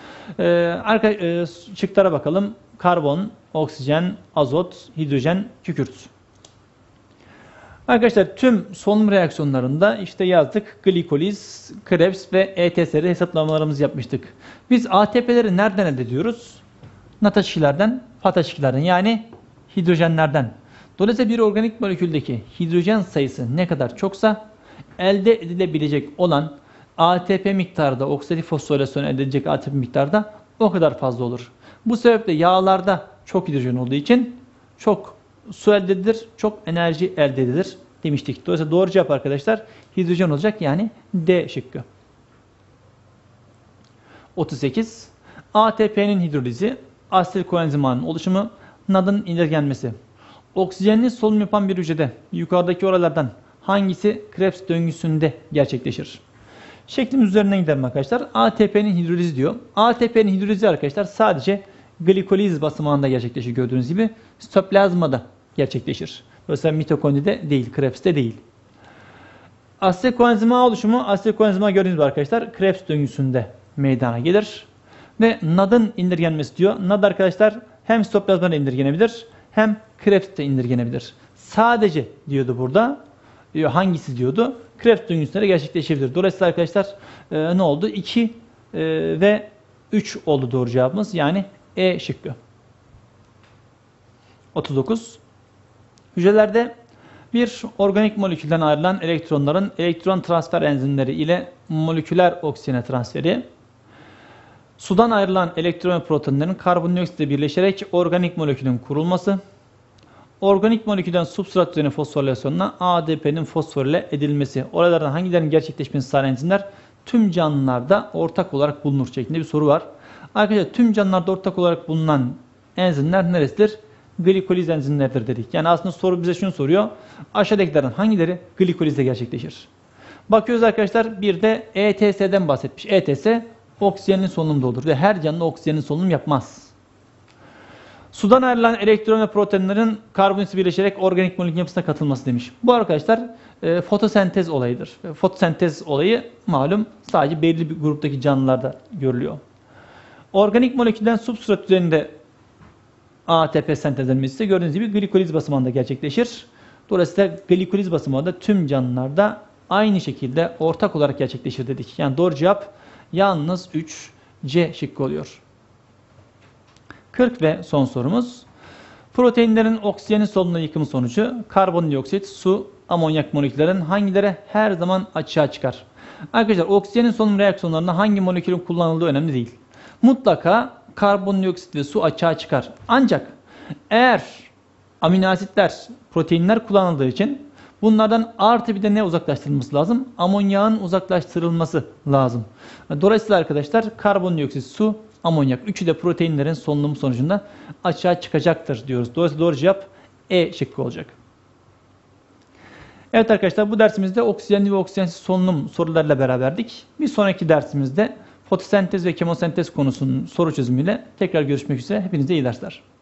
S1: Şıklara bakalım. Karbon, oksijen, azot, hidrojen, kükürt. Arkadaşlar tüm solunum reaksiyonlarında işte yazdık. Glikoliz, Krebs ve ETS'de hesaplamalarımızı yapmıştık. Biz ATP'leri nereden elde ediyoruz? NaH2'lerden, FAH2'lerden yani hidrojenlerden. Dolayısıyla bir organik moleküldeki hidrojen sayısı ne kadar çoksa elde edilebilecek olan ATP miktarı da oksidatif fosforilasyon elde edilecek ATP miktarı da o kadar fazla olur. Bu sebeple yağlarda çok hidrojen olduğu için çok su elde edilir, çok enerji elde edilir demiştik. Dolayısıyla doğru cevap arkadaşlar hidrojen olacak yani D şıkkı. 38. ATP'nin hidrolizi, asetil koenzimanın oluşumu, NAD'ın indirgenmesi. Oksijenli solunum yapan bir hücrede yukarıdaki oralardan hangisi Krebs döngüsünde gerçekleşir? Şeklimiz üzerinden gidelim arkadaşlar. ATP'nin hidrolizi diyor. ATP'nin hidrolizi arkadaşlar sadece glikoliz basamağında gerçekleşir gördüğünüz gibi. Sitoplazmada gerçekleşir. Dolayısıyla mitokondride değil, Krebs'te değil. Asetil koenzima oluşumu, asetil koenzima gördüğünüz gibi arkadaşlar Krebs döngüsünde meydana gelir. Ve NAD'ın indirgenmesi diyor. NAD arkadaşlar hem sitoplazmada indirgenebilir hem Krebs'te indirgenebilir. Sadece diyordu burada. Hangisi diyordu? Krebs döngüsünde gerçekleşebilir. Dolayısıyla arkadaşlar ne oldu? 2 ve 3 oldu doğru cevabımız. Yani E şıkkı. 39. Hücrelerde bir organik molekülden ayrılan elektronların elektron transfer enzimleri ile moleküler oksijene transferi, sudan ayrılan elektron ve proteinlerin karbondioksitle birleşerek organik molekülün kurulması, organik molekülden substrat üzerine fosforilasyonla ADP'nin fosforile edilmesi. Oralardan hangilerinin gerçekleşmesi sağlayan enzimler tüm canlılarda ortak olarak bulunur şeklinde bir soru var. Arkadaşlar tüm canlılarda ortak olarak bulunan enzimler neresidir? Glikoliz enzimleridir dedik. Yani aslında soru bize şunu soruyor. Aşağıdakilerin hangileri glikolizde gerçekleşir? Bakıyoruz arkadaşlar bir de ETS'den bahsetmiş. ETS oksijenin solunumda olur ve her canlı oksijenin solunum yapmaz. Sudan ayrılan elektron ve proteinlerin karbondioksit birleşerek organik molekül yapısına katılması demiş. Bu arkadaşlar fotosentez olayıdır. Fotosentez olayı malum sadece belli bir gruptaki canlılarda görülüyor. Organik molekülden substrat üzerinde ATP sentezlenmesi ise gördüğünüz gibi glikoliz basamağında gerçekleşir. Dolayısıyla glikoliz basamağı da tüm canlılarda aynı şekilde ortak olarak gerçekleşir dedik. Yani doğru cevap yalnız 3 C şıkkı oluyor. 40 ve son sorumuz. Proteinlerin oksijenin solunumuna yıkımı sonucu karbondioksit, su, amonyak moleküllerin hangileri her zaman açığa çıkar? Arkadaşlar oksijenin solunum reaksiyonlarında hangi molekülün kullanıldığı önemli değil. Mutlaka karbondioksit ve su açığa çıkar. Ancak eğer amino asitler, proteinler kullanıldığı için Bunlardan artı bir de ne uzaklaştırılması lazım? Amonyağın uzaklaştırılması lazım. Dolayısıyla arkadaşlar karbondioksit, su, amonyak üçü de proteinlerin solunumu sonucunda açığa çıkacaktır diyoruz. Dolayısıyla doğru cevap E şıkkı olacak. Evet arkadaşlar, bu dersimizde oksijenli ve oksijensiz solunum sorularıyla beraberdik. Bir sonraki dersimizde fotosentez ve kemosentez konusunun soru çözümüyle tekrar görüşmek üzere. Hepinize iyi dersler.